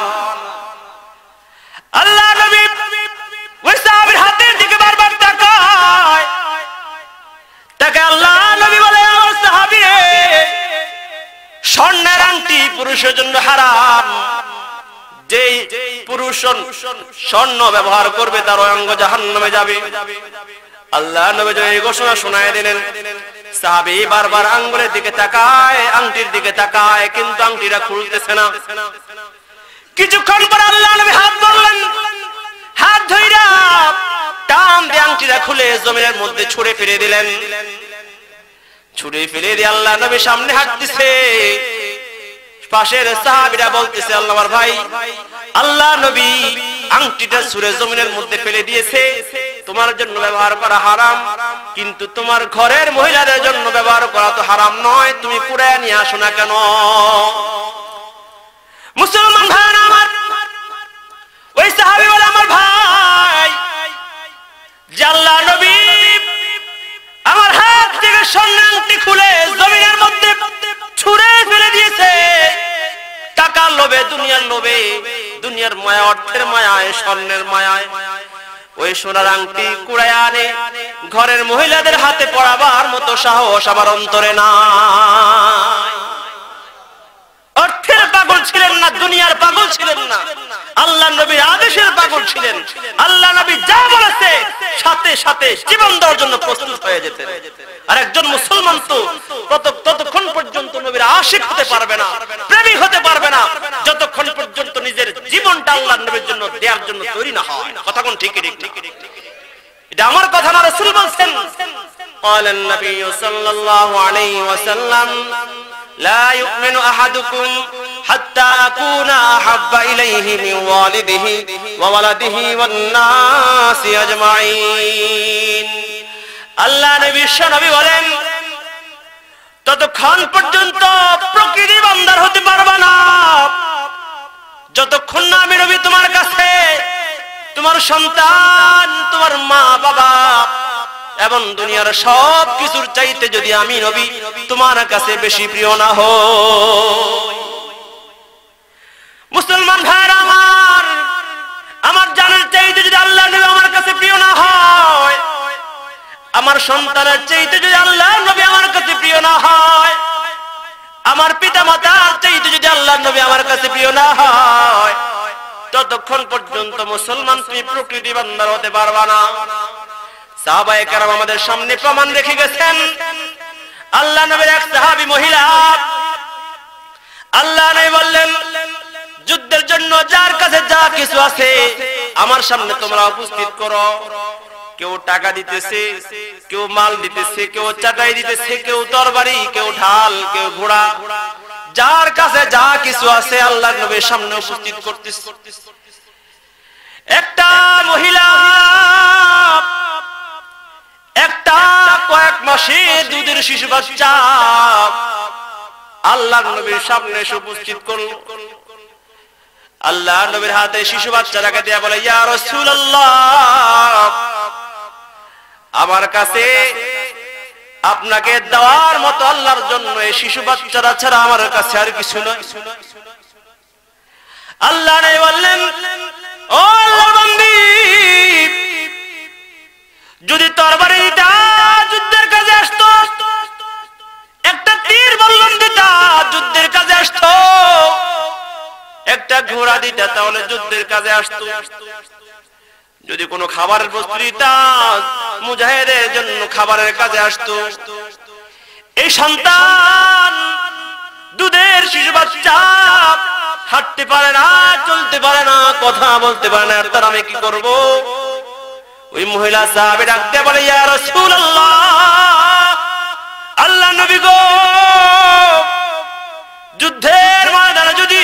আল্লাহ নবী ওই সাহাবীর হাতের দিকে বারবার তাকায়। তাকে আল্লাহ নবী বলে, ও সাহাবী রে, স্বর্ণের আংটি পুরুষের জন্য হারাম। যে পুরুষ স্বর্ণ ব্যবহার করবে তার অঙ্গ জাহান্নামে যাবে। আল্লাহ নবী এই ঘোষণা শোনায় দিলেন। সাহাবী বারবার আঙ্গুলের দিকে তাকায়, আংটির দিকে তাকায়, কিন্তু আংটিটা খুলতেছে না। কিছুক্ষণ পর আল্লাহ নবী হাত ধরলেন, হাত ধইরা টান দিয়ে আংটিটা খুলে জমিনের মধ্যে ছুঁড়ে ফেলে দিলেন। ছুঁড়ে ফেলে দিয়ে আল্লাহ নবী সামনে হাঁটতেছে। পাশের সাহাবীরা বলতেছে, আল্লাহর ভাই, আল্লাহ নবী আংটিটা ছুঁড়ে জমিনের মধ্যে ফেলে দিয়েছে, তোমার জন্য ব্যবহার করা হারাম, কিন্তু তোমার ঘরের মহিলাদের জন্য ব্যবহার করা তো হারাম নয়, তুমি কুড়ায় নিয়ে আসো না কেন? মুসলমান ভাইরা আমার, ওই সাহাবী বলে, আমার ভাই, যে আল্লাহ নবী আমার হাত থেকে স্বর্ণের আংটি খুলে জমিনের মধ্যে ছুঁড়ে ফেলে দিয়েছে, টাকার লোভে, দুনিয়ার লোভে, দুনিয়ার মায়া, অর্থের মায়ায়, স্বর্ণের মায়ায় ওই সোনার আংটি কুড়ায় আনে, ঘরের মহিলাদের হাতে পড়াবার মতো সাহস আমার অন্তরে নাই। অর্থের পাগল ছিলেন না, দুনিয়ার পাগল ছিলেন না, আল্লাহ নবীর আদেশের পাগল ছিলেন। আল্লাহ নবী যা বলেছে সাথে সাথে জীবন দেওয়ার জন্য প্রস্তুত হয়ে যেতেন। আর একজন মুসলমান তো ততক্ষণ পর্যন্ত নবীর আশিক হতে পারবে না, প্রেমিক হতে পারবে না, যতক্ষণ পর্যন্ত নিজের জীবনটা আল্লাহ নবীর জন্য দেওয়ার জন্য তৈরি না হয়। কথা কোন ঠিক ঠিক ঠিক এটা আমার কথা না, রাসূল বলছেন। قال النبي صلى الله عليه وسلم لا يؤمن أحدكم حتى أكون أحب إليه من والده وولده والناس أجمعين। আল্লাহ নবী নবী বলেন, ততক্ষণ পর্যন্ত প্রকৃতি বান্দার হতে পারবে না যতক্ষণ না আমি নবী তোমার কাছে তোমার সন্তান, তোমার মা বাবা এবং দুনিয়ার সব কিছুর চাইতে যদি আমি নবী তোমার কাছে বেশি প্রিয় না হই। মুসলমান ভাইরা আমার, আমার জানের চাইতে যদি আল্লাহ নবী আমার কাছে প্রিয় না হয়, আমার সন্তানের চাইতে যদি আল্লাহ নবী আমার কাছে প্রিয় না হয়, আমার পিতা মাতার চাইতে যদি আল্লাহ নবী আমার কাছে প্রিয় না হয়, ততক্ষণ পর্যন্ত মুসলমান তুমি প্রকৃতি বান্দার হতে পারবা না। সাহাবায়ে কেরাম আমাদের সামনে প্রমাণ রেখে গেছেন। আল্লাহ নবীর এক সাহাবী মহিলা, আল্লাহ নবী বললেন, যুদ্ধের জন্য যার কাছে যা কিছু আছে আমার সামনে তোমরা উপস্থিত করো। কেউ টাকা দিতেছে, কেউ মাল দিতেছে, কেউ চাটাই দিতেছে, কেউ তরবারি, কেউ ঢাল, কেউ ঘোড়া, যার কাছে যা কিছু আছে আল্লাহর নবীর সামনে উপস্থিত করতেছে। একটা মহিলা একটা কয়েক মাসে দুধের শিশু বাচ্চা আল্লাহর নবীর সামনে উপস্থিত করল। আল্লাহর নবীর হাতে শিশু বাচ্চাটাকে দিয়ে বলে, ইয়া রাসূলুল্লাহ, আমার কাছে আপনাকে দেওয়ার মতো আল্লাহর জন্য এই শিশু বাচ্চারা ছাড়া আমার কাছে আর কিছু নয়। আল্লাহ নবী বললেন, ও আল্লাহর বান্দী, যদি তরবারি দিতা যুদ্ধের কাজে আসতো, একটা তীর বল্লম দিতা যুদ্ধের কাজে আসতো, একটা ঘোড়া দিতা তাহলে যুদ্ধের কাজে আসতো। যদি কোনো খাবারের প্রস্তুতিটা মুজাহিদের জন্য খাবারের কাজে আসতো, এই সন্তান দুধের শিশু বাচ্চা হাঁটতে পারে না, চলতে পারে না, কথা বলতে পারে না, তার আমি কি করব? ওই মহিলা সাহাবী ডাকতে বলে, ইয়া রাসূলুল্লাহ, আল্লাহ নবী গো, যুদ্ধের ময়দানে যদি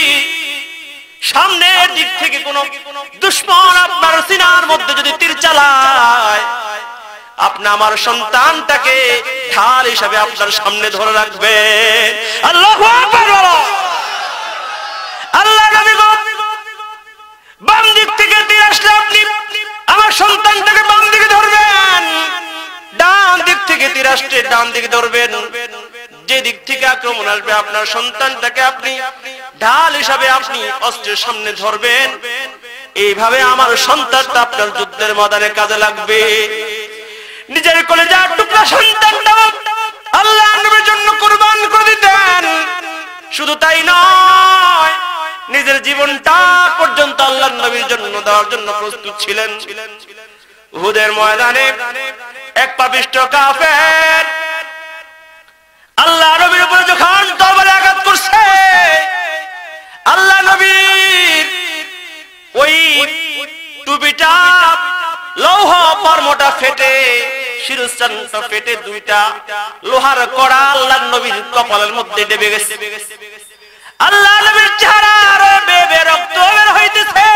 সামনের দিক থেকে কোন দুশমন আপনার সিনার মধ্যে যদি তীর চালায়, আপনি আমার সন্তানটাকে ঢাল হিসাবে আপনার সামনে ধরে রাখবেন। আল্লাহু আকবার। আল্লাহ নবী গো, বাম দিক থেকে তীর আসলে আপনি আমার সন্তানটাকে বাম দিকে ধরবেন, ডান দিক থেকে তীর আসলে ডান দিকে ধরবেন, যে দিক থেকে আক্রমণ আসবে আপনার সন্তানটাকে আপনি ঢাল হিসাবে আপনি অস্ত্রের সামনে ধরবেন। এইভাবে আমার সন্তানটা আপনার যুদ্ধের ময়দানে কাজে লাগবে। নিজের কলেজার টুকরা সন্তানটা আল্লাহ নবীর জন্য কুরবান করে দিতেন। শুধু তাই নয়, নিজের জীবনটা পর্যন্ত আল্লাহ নবীর জন্য দেওয়ার জন্য প্রস্তুত ছিলেন। উহুদের ময়দানে এক পাপিষ্ঠ কাফের আল্লাহ নবীর উপরে যখন তরবারে আঘাত করছে, আল্লাহ নবীর ওই টুপিটা লৌহ পরমটা ফেটে, শিরস্থানটা ফেটে দুইটা লোহার কড়া আল্লাহ নবীর কপালের মধ্যে ডেবে গেছে। আল্লাহ নবীর চেহারার বেবে রক্ত বের হইতেছে।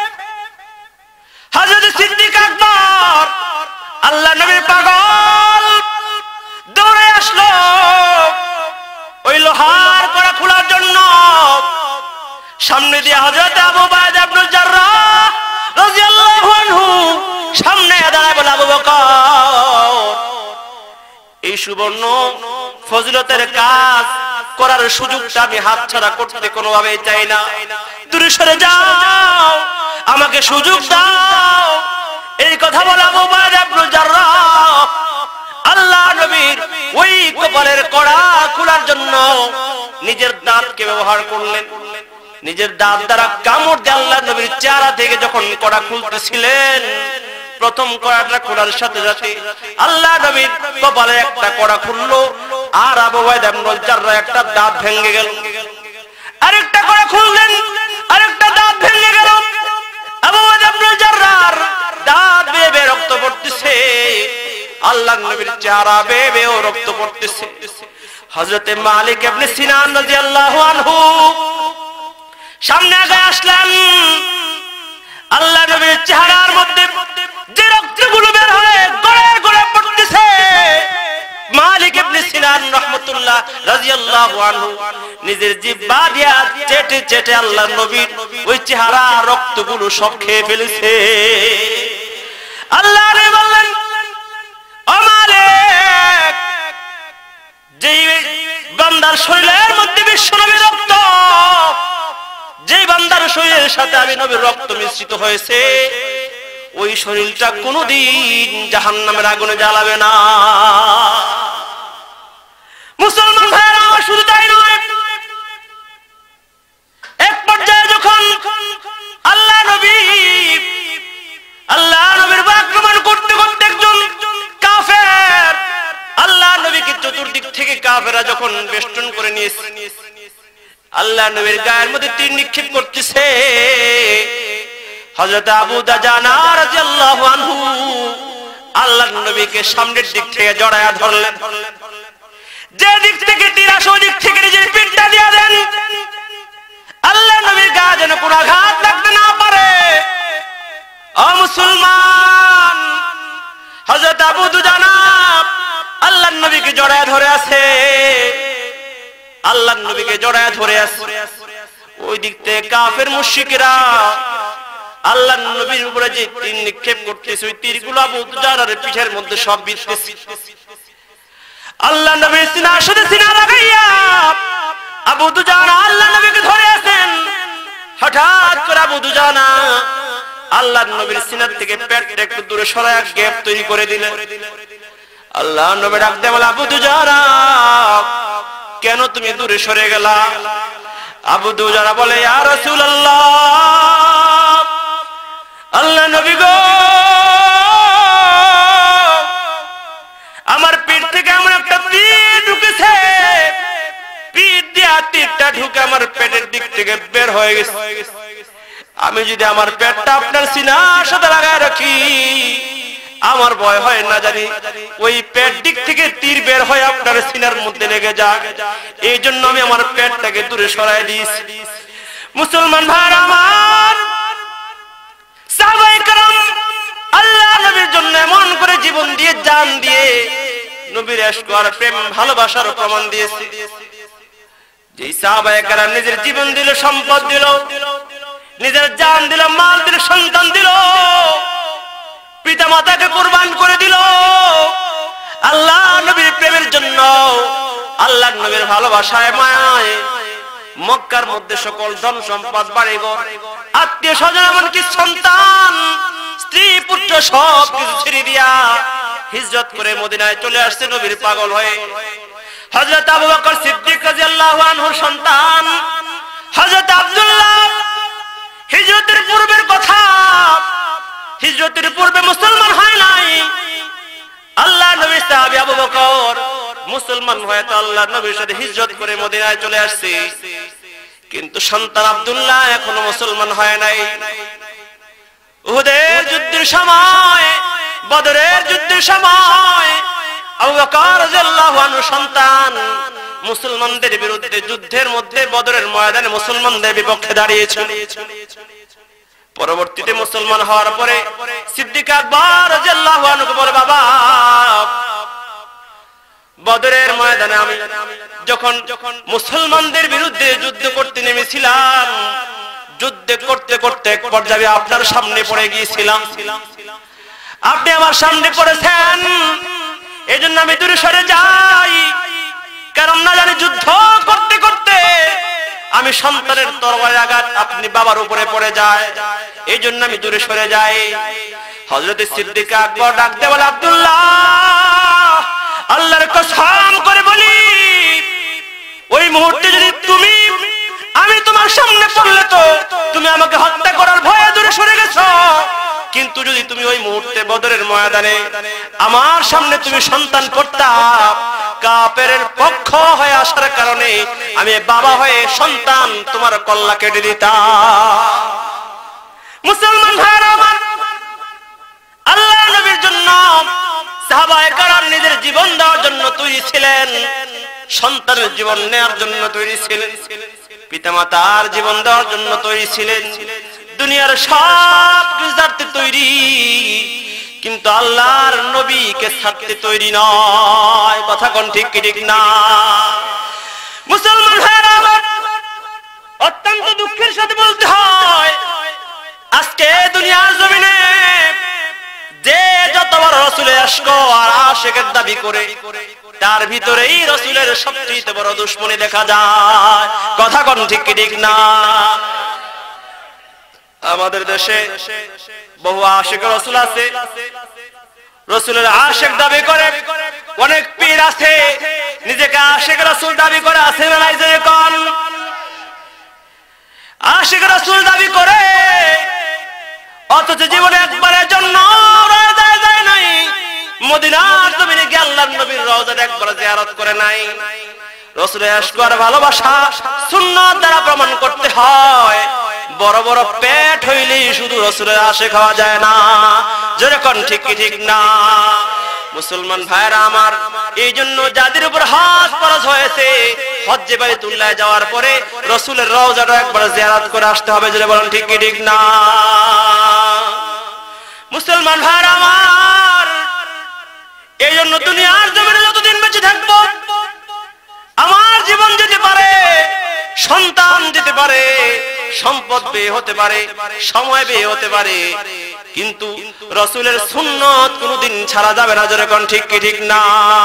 হযরত সিদ্দিক আকবর আল্লাহ নবীর পাগল দৌড়ে আসলো ওই লোহার কড়া খোলার জন্য। সামনে দিয়ে হযরত আবু উবাইদা ইবনুল জাররাহ রাদিয়াল্লাহু আনহু সামনে দাঁড়ায় বলে, আবু বকর, এই সুবর্ণ ফজিলতের কাজ করার সুযোগটা আমি হাতছাড়া করতে কোনোভাবেই চাই না, দূরে সরে যাও, আমাকে সুযোগ দাও। এই কথা বলে আবু উবাইদা ইবনুল জাররাহ আল্লাহ নবীর ওই কপালের কড়া খোলার জন্য নিজের দাঁতকে ব্যবহার করলেন। নিজের দাঁত দ্বারা কামড় দিয়ে আল্লাহ নবীর চেহারা থেকে যখন কড়া খুলতেছিলেন, প্রথম কড়াটা খোলার সাথে সাথে আল্লাহ নবীর কপালে একটা কড়া খুললো, আর আবু উবাইদা ইবনুল জাররাহ একটা দাঁত ভেঙে গেল। আরেকটা কড়া খুললেন, আরেকটা দাঁত ভেঙে গেল। আবু উবাইদা ইবনুল জাররাহর দাঁত বেয়ে বেয়ে রক্ত পড়তেছে, আল্লাহ নবীর চেহারা বেয়ে বেয়ে রক্ত পড়তেছে। হযরতে মালিক ইবনে সিনান রাদিয়াল্লাহু আনহু সামনে আগে আসলেন। আল্লাহ নবীর চেহারার মধ্যে যে রক্তগুলো বের হয়ে গড়ে গড়ে পড়তেছে, মালিক ইবনে সিনান রাহমাতুল্লাহ রাদিয়াল্লাহু আনহু নিজের জিহ্বা দিয়া চেটে চেটে আল্লাহ নবীর ওই চেহারা রক্তগুলো সব খেয়ে ফেলেছে। আল্লাহ নবী বললেন, ও মালিক, যেই বান্দার শরীরের মধ্যে বিশ্ব নবীর রক্ত, যেই বান্দার শরীরের সাথে আমি নবীর রক্ত মিশ্রিত হয়েছে, ওই শরীরটা কোনোদিন জাহান্নামের আগুনে জ্বালাবে না। মুসলমান ভাইরা, শুধু তাই নয়, এক পর্যায়ে যখন আল্লাহ নবী আল্লাহ নবীর উপর আক্রমণ করতে করতে একজন কাফের আল্লাহ নবীকে চতুর্দিক থেকে কাফেররা যখন বেষ্টন করে নিয়েছে, আল্লাহ নবীর গায়ের মধ্যে তীর নিক্ষেপ করতেছে, হযরত আবু দাজানা রাদিয়াল্লাহু আনহু আল্লাহ নবীকে সামনের দিক থেকে জড়ায়া ধরলেন। যে দিক থেকে তীর আসে ওই দিক থেকে নিজের পিঠটা দিয়ে দেন, আল্লাহ নবীর গায়ে যেন কোনো আঘাত লাগতে না পারে। ও মুসলমান, হযরত আবু দুজানা আল্লাহ নবীকে জড়ায়া ধরে আছে, আল্লাহ নবীকে জড়ায়া ধরে আছে। ওই দিক থেকে কাফের মুশরিকরা আল্লাহ নবীর উপরে যে তীর নিক্ষেপ করতেছে, ওই তীরগুলো আবু দুজানার পিঠের মধ্যে সব বিঁধতেছে। আল্লাহ নবীর সিনার সাথে সিনা লাগাইয়া আবু দুজানা আল্লাহ নবীকে ধরে আছেন। হঠাৎ করে আবু দুজানা আল্লাহ নবীর সিনার থেকে পেটটা একটু দূরে সরায় গ্যাপ তৈরি করে দিলেন। আল্লাহ নবী ডাকতে বলে, আবু দুজানা, কেন তুমি দূরে সরে গেলা? আবু দুজানা বলে, ইয়া রাসূলুল্লাহ, আল্লাহ নবী গো, আমার পিঠ থেকে আমার একটা তীর ঢুকেছে, পিঠ দিয়ে তীরটা ঢুকে আমার পেটের দিক থেকে বের হয়ে গেছে। আমি যদি আমার পেটটা আপনার সিনার সাথে লাগায় রাখি, আমার ভয় হয় না জানি ওই পেট দিক থেকে তীর বের হয়ে আপনার সিনার মধ্যে লেগে যাক। এই জন্য আমি আমার পেটটাকে দূরে সরাই দিয়েছি। মুসলমান ভাইরা আমার, সাহাবায়ে কেরাম আল্লাহ নবীর জন্য এমন করে জীবন দিয়ে, জান দিয়ে নবীর ইশক আর প্রেম ভালোবাসার প্রমাণ দিয়েছে। যে সাহাবায়ে কেরাম নিজের জীবন দিল, সম্পদ দিল, নিজের জান দিল, মাল দিল, সন্তান দিল, পিতা মাতাকে কুরবান করে দিল আল্লাহ নবীর প্রেমের জন্য, আল্লাহ নবীর ভালোবাসায় মায়ায় মক্কার মধ্যে সকল ধন সম্পদ, বাড়িঘর, আত্মীয় স্বজন, এমনকি সন্তান, স্ত্রী, পুত্র সব কিছু ছেড়ে দিয়া হিজরত করে মদিনায় চলে আসছে নবীর পাগল হয়ে। হযরত আবু বকর সিদ্দিক রাদিয়াল্লাহু আনহুর সন্তান হযরত আব্দুল্লাহ হিজরতের পূর্বের কথা, হিজরতের পূর্বে মুসলমান হয় নাই। আল্লাহ নবীর সাহাবী আবু বকর মুসলমান হয়ে তো আল্লাহ নবীর সাথে হিজরত করে মদিনায় চলে আসছে, কিন্তু সন্তান আব্দুল্লাহ এখনো মুসলমান হয় নাই। উহুদের যুদ্ধের সময়, বদরের যুদ্ধের সময় আবু বকর রাদিয়াল্লাহু আনহু সন্তান মুসলমানদের বিরুদ্ধে যুদ্ধের মধ্যে বদরের ময়দানে মুসলমানদের বিপক্ষে দাঁড়িয়েছিল। পরবর্তীতে মুসলমান হওয়ার পরে সিদ্দিক আকবর রাদিয়াল্লাহু আনহু বলে, বাবা বদরের ময়দানে আমি যখন মুসলমানদের বিরুদ্ধে যুদ্ধ করতে নেমেছিলাম, যুদ্ধ করতে করতে এক পর্যায়ে আপনার সামনে পড়ে গিয়েছিলাম, আপনি আমার সামনে পড়েছেন, এজন্য আমি দূরে সরে যাই, কারণ না জানি যুদ্ধ করতে করতে আমি সন্তানের তরবারির আঘাত আপনি বাবার উপরে পড়ে যায়, এই জন্য আমি দূরে সরে যাই। হযরত সিদ্দিক আকবর ডাক দিয়ে বলে, আব্দুল্লাহ আল্লাহর কসম করে বলি, ওই মুহূর্তে যদি তুমি, আমি তোমার সামনে পড়লে তো তুমি আমাকে হত্যা করার ভয়ে দূরে সরে গেছো, কিন্তু যদি তুমি ওই মুহূর্তে বদরের ময়দানে আমার সামনে তুমি সন্তান পড়তা, কাফেরের পক্ষ হয়ে আসার কারণে আমি বাবা হয়ে সন্তান তোমার কল্লা কেটে দিতাম। মুসলমান ভাইরা আমার, আল্লাহ নবীর জন্য সাহাবায়ে কেরাম নিজের জীবন দেওয়ার জন্য তৈরি ছিলেন, সন্তানের জীবন নেওয়ার জন্য তৈরি ছিলেন, পিতামাতার জীবন দেওয়ার জন্য তৈরি ছিলেন, দুনিয়ার সব কিছু ছাড়তে তৈরি, কিন্তু আল্লাহর নবীকে ছাড়তে তৈরি নয়। কথা কোন ঠিক কি ঠিক না? মুসলমান ভাইরা আমার, অত্যন্ত দুঃখের সাথে বলতে হয়, আজকে দুনিয়ার জমিনে যে যত বড় রাসূলের ইশক আর আশিকের দাবি করে, তার ভিতরেই রাসূলের সবচেয়ে বড় দুশমনী দেখা যায়। কথা কোন ঠিক কি ঠিক না? আমাদের দেশে বহু আশিক রাসূল আছে, রাসূলের আশিক দাবি করে, অনেক পীর আছে নিজেকে আশিক রাসূল দাবি করে, আছে না নাই? যে কোন আশিক রাসূল দাবি করে, অথচ জীবনে একবারের জন্য রওজায় যায় নাই, মদিনার জমিনে গিয়ে আল্লাহর নবীর রওজাটা একবার জিয়ারত করে নাই। রাসূলের ইশক আর ভালোবাসা সুন্নাত দ্বারা প্রমাণ করতে হয়। বড় বড় পেট হইলেই শুধু রাসূলের আশিক হওয়া যায় না। জোরে কোন ঠিক কি ঠিক না? মুসলমান ভাইরা আমার, এই জন্য যাদের উপর হজ ফরজ হয়েছে, হজ্জে বাইতুল্লাহ যাওয়ার পরে রাসূলের রওজাটা একবার জিয়ারত করে আসতে হবে। জোরে বলেন ঠিক কি ঠিক না? মুসলমান ভাইরা আমার, এই জন্য দুনিয়ার জমিনে যতদিন বেঁচে থাকবো, আমার জীবন যেতে পারে, সন্তান যেতে পারে, সম্পদ ব্যয় হতে পারে, সময় ব্যয় হতে পারে, কিন্তু রাসূলের সুন্নাত কোনদিন ছাড়া যাবে না। জোরে কোন ঠিক কি ঠিক না?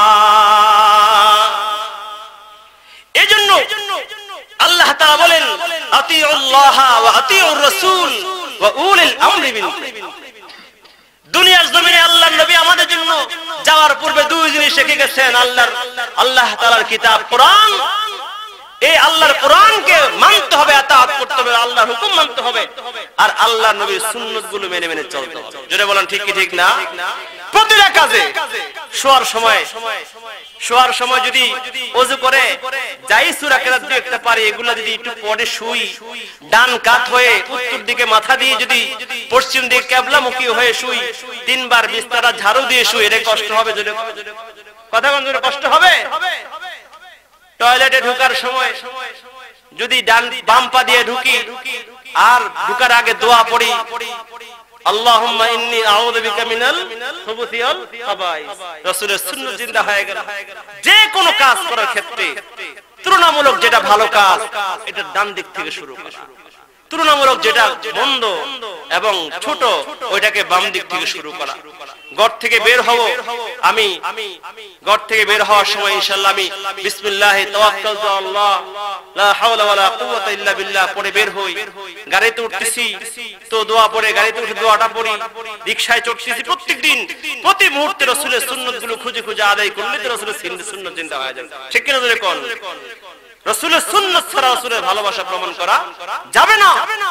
এজন্য আল্লাহ তাআলা বলেন, আতিউল্লাহ ওয়া আতিউর রাসূল ওয়া উলিল আমরি মিনকুম। দুনিয়ার জমিনে আল্লাহর নবী আমাদের জন্য যাওয়ার পূর্বে দুই জিনিস শিখে গেছেন। আল্লাহর আল্লাহ তাআলার কিতাব কোরআন, এই আল্লাহর কোরআনকে মানতে হবে, আতাত করতে হবে, আল্লাহর হুকুম মানতে হবে, আর আল্লাহ নবীর সুন্নতগুলো মেনে মেনে চলতে হবে। জোরে বলেন ঠিক কি ঠিক না? প্রতিটা কাজে শোয়ার সময় শোয়ার সময় যদি ওযু করে যাই সূরা কেরাত দুই একটা পারি এগুলা যদি একটু পড়ে শুই, ডান কাত হয়ে উত্তর দিকে মাথা দিয়ে যদি পশ্চিম দিকে কিবলামুখী হয়ে শুই, তিনবার বিছানা ঝাড়ু দিয়ে শুই, এটা কষ্ট হবে? জোরে কথা কোন জোরে কষ্ট হবে? টয়লেটে ঢোকার সময় যদি ডান বাম পা দিয়ে ঢুকি আর ঢোকার আগে দোয়া পড়ি, আল্লাহুম্মা ইন্নী আউযু বিকা মিনাল খুবুসি ওয়াল খাবাইস, রাসূলের সুন্নাত জিন্দা হয়ে গেল। যে কোনো কাজ করার ক্ষেত্রে তুলনামূলক যেটা ভালো কাজ এটা ডান দিক থেকে শুরু করা, তুলনামূলক যেটা মন্দ এবং ছোট ওইটাকে বাম দিক থেকে শুরু করা। ঘর থেকে বের হব, আমি ঘর থেকে বের হওয়ার সময় ইনশাআল্লাহ আমি বিসমিল্লাহি তাওয়াক্কালতু আল্লাহ লা হাওলা ওয়ালা কুওয়াতা ইল্লা বিল্লাহ পড়ে বের হই। গাড়িতে উঠতেছি তো দোয়া পড়ে, গাড়িতে উঠে দোয়াটা পড়ি। রিকশায় চড়তেছি, প্রত্যেকদিন প্রতি মুহূর্তে রাসূলের সুন্নাতগুলো খুঁজে খুঁজে আদায় করলে তো রাসূলের সুন্নাত জিন্দা হয়ে যাবে। ঠিক কি না জোরে কোন? রাসূলের সুন্নাত ছাড়া রাসূলের ভালোবাসা প্রমাণ করা যাবে না।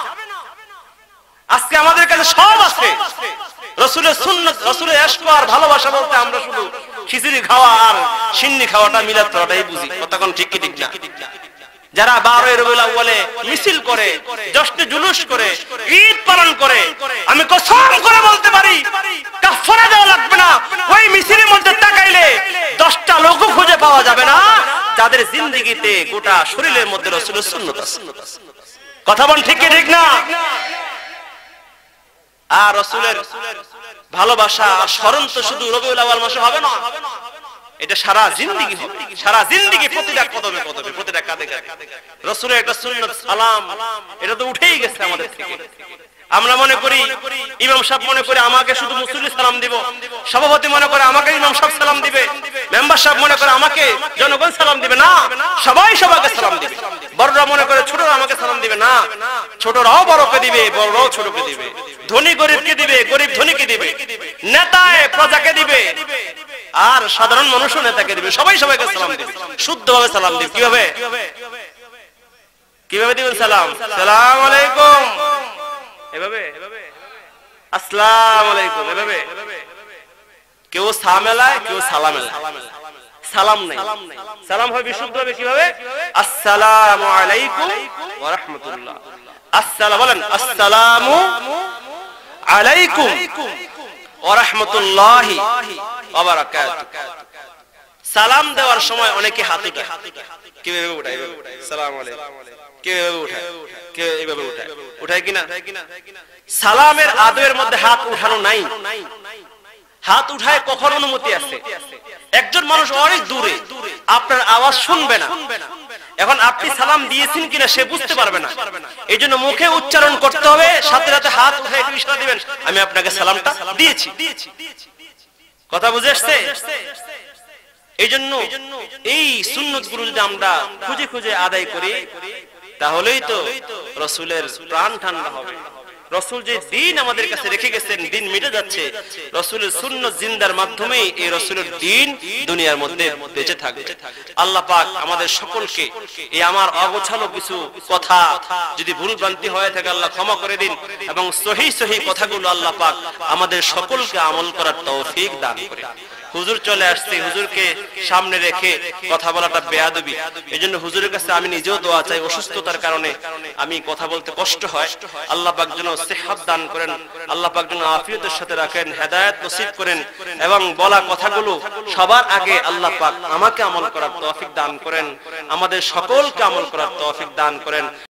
আজকে আমাদের কাছে সব আছে, রাসূলের সুন্নাত রাসূলের ইশক আর ভালোবাসা বলতে আমরা শুধু খিচুড়ি খাওয়া আর সিন্নি খাওয়াটা মিলাদ করাটাই বুঝি। কথা কোন ঠিক কি ঠিক না? যারা বারোই রবিউল আউয়ালে মিছিল করে, জশ্নে জুলুস করে, ঈদ পালন করে, আমি কসম করে বলতে পারি কাফারা দেওয়া লাগবে না। ওই মিছিলের মধ্যে তাকাইলে দশটা লোকও খুঁজে পাওয়া যাবে না যাদের জিন্দেগিতে গোটা শরীরের মধ্যে রাসূলের সুন্নাত আছে। কথা বল ঠিক কি ঠিক না? আর রাসূলের ভালোবাসা আর স্মরণ তো শুধু রবিউল আউয়াল মাসে হবে না, এটা সারা জিন্দেগি হবে। সারা জিন্দেগি প্রতিটা কদমে কদমে প্রতিটা কাঁধে কাঁধে রাসূলের একটা সুন্নাত সালাম, এটা তো উঠেই গেছে আমাদের থেকে। আমরা মনে করি ইমাম সাহেব মনে করে আমাকে শুধু মুসল্লি সালাম দিব, সভাপতি মনে করে আমাকে ইমাম সাহেব সালাম দিবে, মেম্বার সাহেব মনে করে আমাকে জনগণ সালাম দিবে। না, সবাই সবাইকে সালাম দিবে। বড়রা মনে করে ছোটরা আমাকে সালাম দিবে। না, ছোটরাও বড়কে দিবে, বড়রাও ছোটকে দিবে, ধনী গরিবকে দিবে, গরিব ধনীকে দিবে, নেতায় প্রজাকে দিবে, আর সাধারণ মানুষও নেতাকে দিবে। সবাই সবাইকে সালাম দিবে, শুদ্ধভাবে সালাম দিবে। কিভাবে কিভাবে দিবেন সালাম? সালাম আলাইকুম এভাবে, আসসালামু আলাইকুম এভাবে। কেউ সামেলায়, কেউ সালামেলায়। সালাম নাই, সালাম হয় বিশুদ্ধভাবে। কিভাবে? আসসালামু আলাইকুম ওয়া রাহমাতুল্লাহ। আসসালাম বলেন, আসসালামু আলাইকুম ওয়া রাহমাতুল্লাহি ওয়া বারাকাতুহু। সালাম দেওয়ার সময় অনেকে হাত উঠায়। কিভাবে উঠায়? আসসালামু আলাইকুম। কিভাবে উঠায়? কে এইভাবে উঠায়? উঠায় কিনা? সালামের আদবের মধ্যে হাত উঠানো নাই। হাত উঠায় কখন অনুমতি আছে? একজন মানুষ অনেক দূরে, আপনার আওয়াজ শুনবে না, এখন আপনি সালাম দিয়েছেন কিনা সে বুঝতে পারবে না। এই জন্য মুখে উচ্চারণ করতে হবে, সাথে সাথে হাত উঠায় একটু ইশারা দিবেন, আমি আপনাকে সালামটা দিয়েছি। কথা বুঝে আসছে? এই জন্য এই সুন্নতগুলো যদি আমরা খুঁজে খুঁজে আদায় করি তাহলেই তো রাসূলের প্রাণ ঠান্ডা হবে। রাসূল যে দিন আমাদের কাছে রেখে গেছেন, দিন মিটে যাচ্ছে রাসূলের সুন্নাত জিন্দার মাধ্যমে। এই রাসূলের দিন দুনিয়ার মধ্যে বেঁচে থাকবে। আল্লাহ পাক আমাদের সকলকে এই আমার অগোছালো কিছু কথা যদি ভুল ভ্রান্তি হয়ে থাকে আল্লাহ ক্ষমা করে দিন, এবং সহি সহি কথাগুলো আল্লাহ পাক আমাদের সকলকে আমল করার তৌফিক দান করে। হুজুর চলে আসছে, হুজুরকে সামনে রেখে কথা বলাটা বেয়াদবি। এজন্য হুজুরের কাছে আমি নিজেও দোয়া চাই। অসুস্থতার কারণে আমি কথা বলতে কষ্ট হয়। আল্লাহ পাক যেন সেহত দান করেন, আল্লাহ পাক যেন আফিয়তের সাথে রাখেন, হেদায়েত নসিব করেন, এবং বলা কথাগুলো সবার আগে আল্লাহ পাক আমাকে আমল করার তৌফিক দান করেন, আমাদের সকলকে আমল করার তৌফিক দান করেন।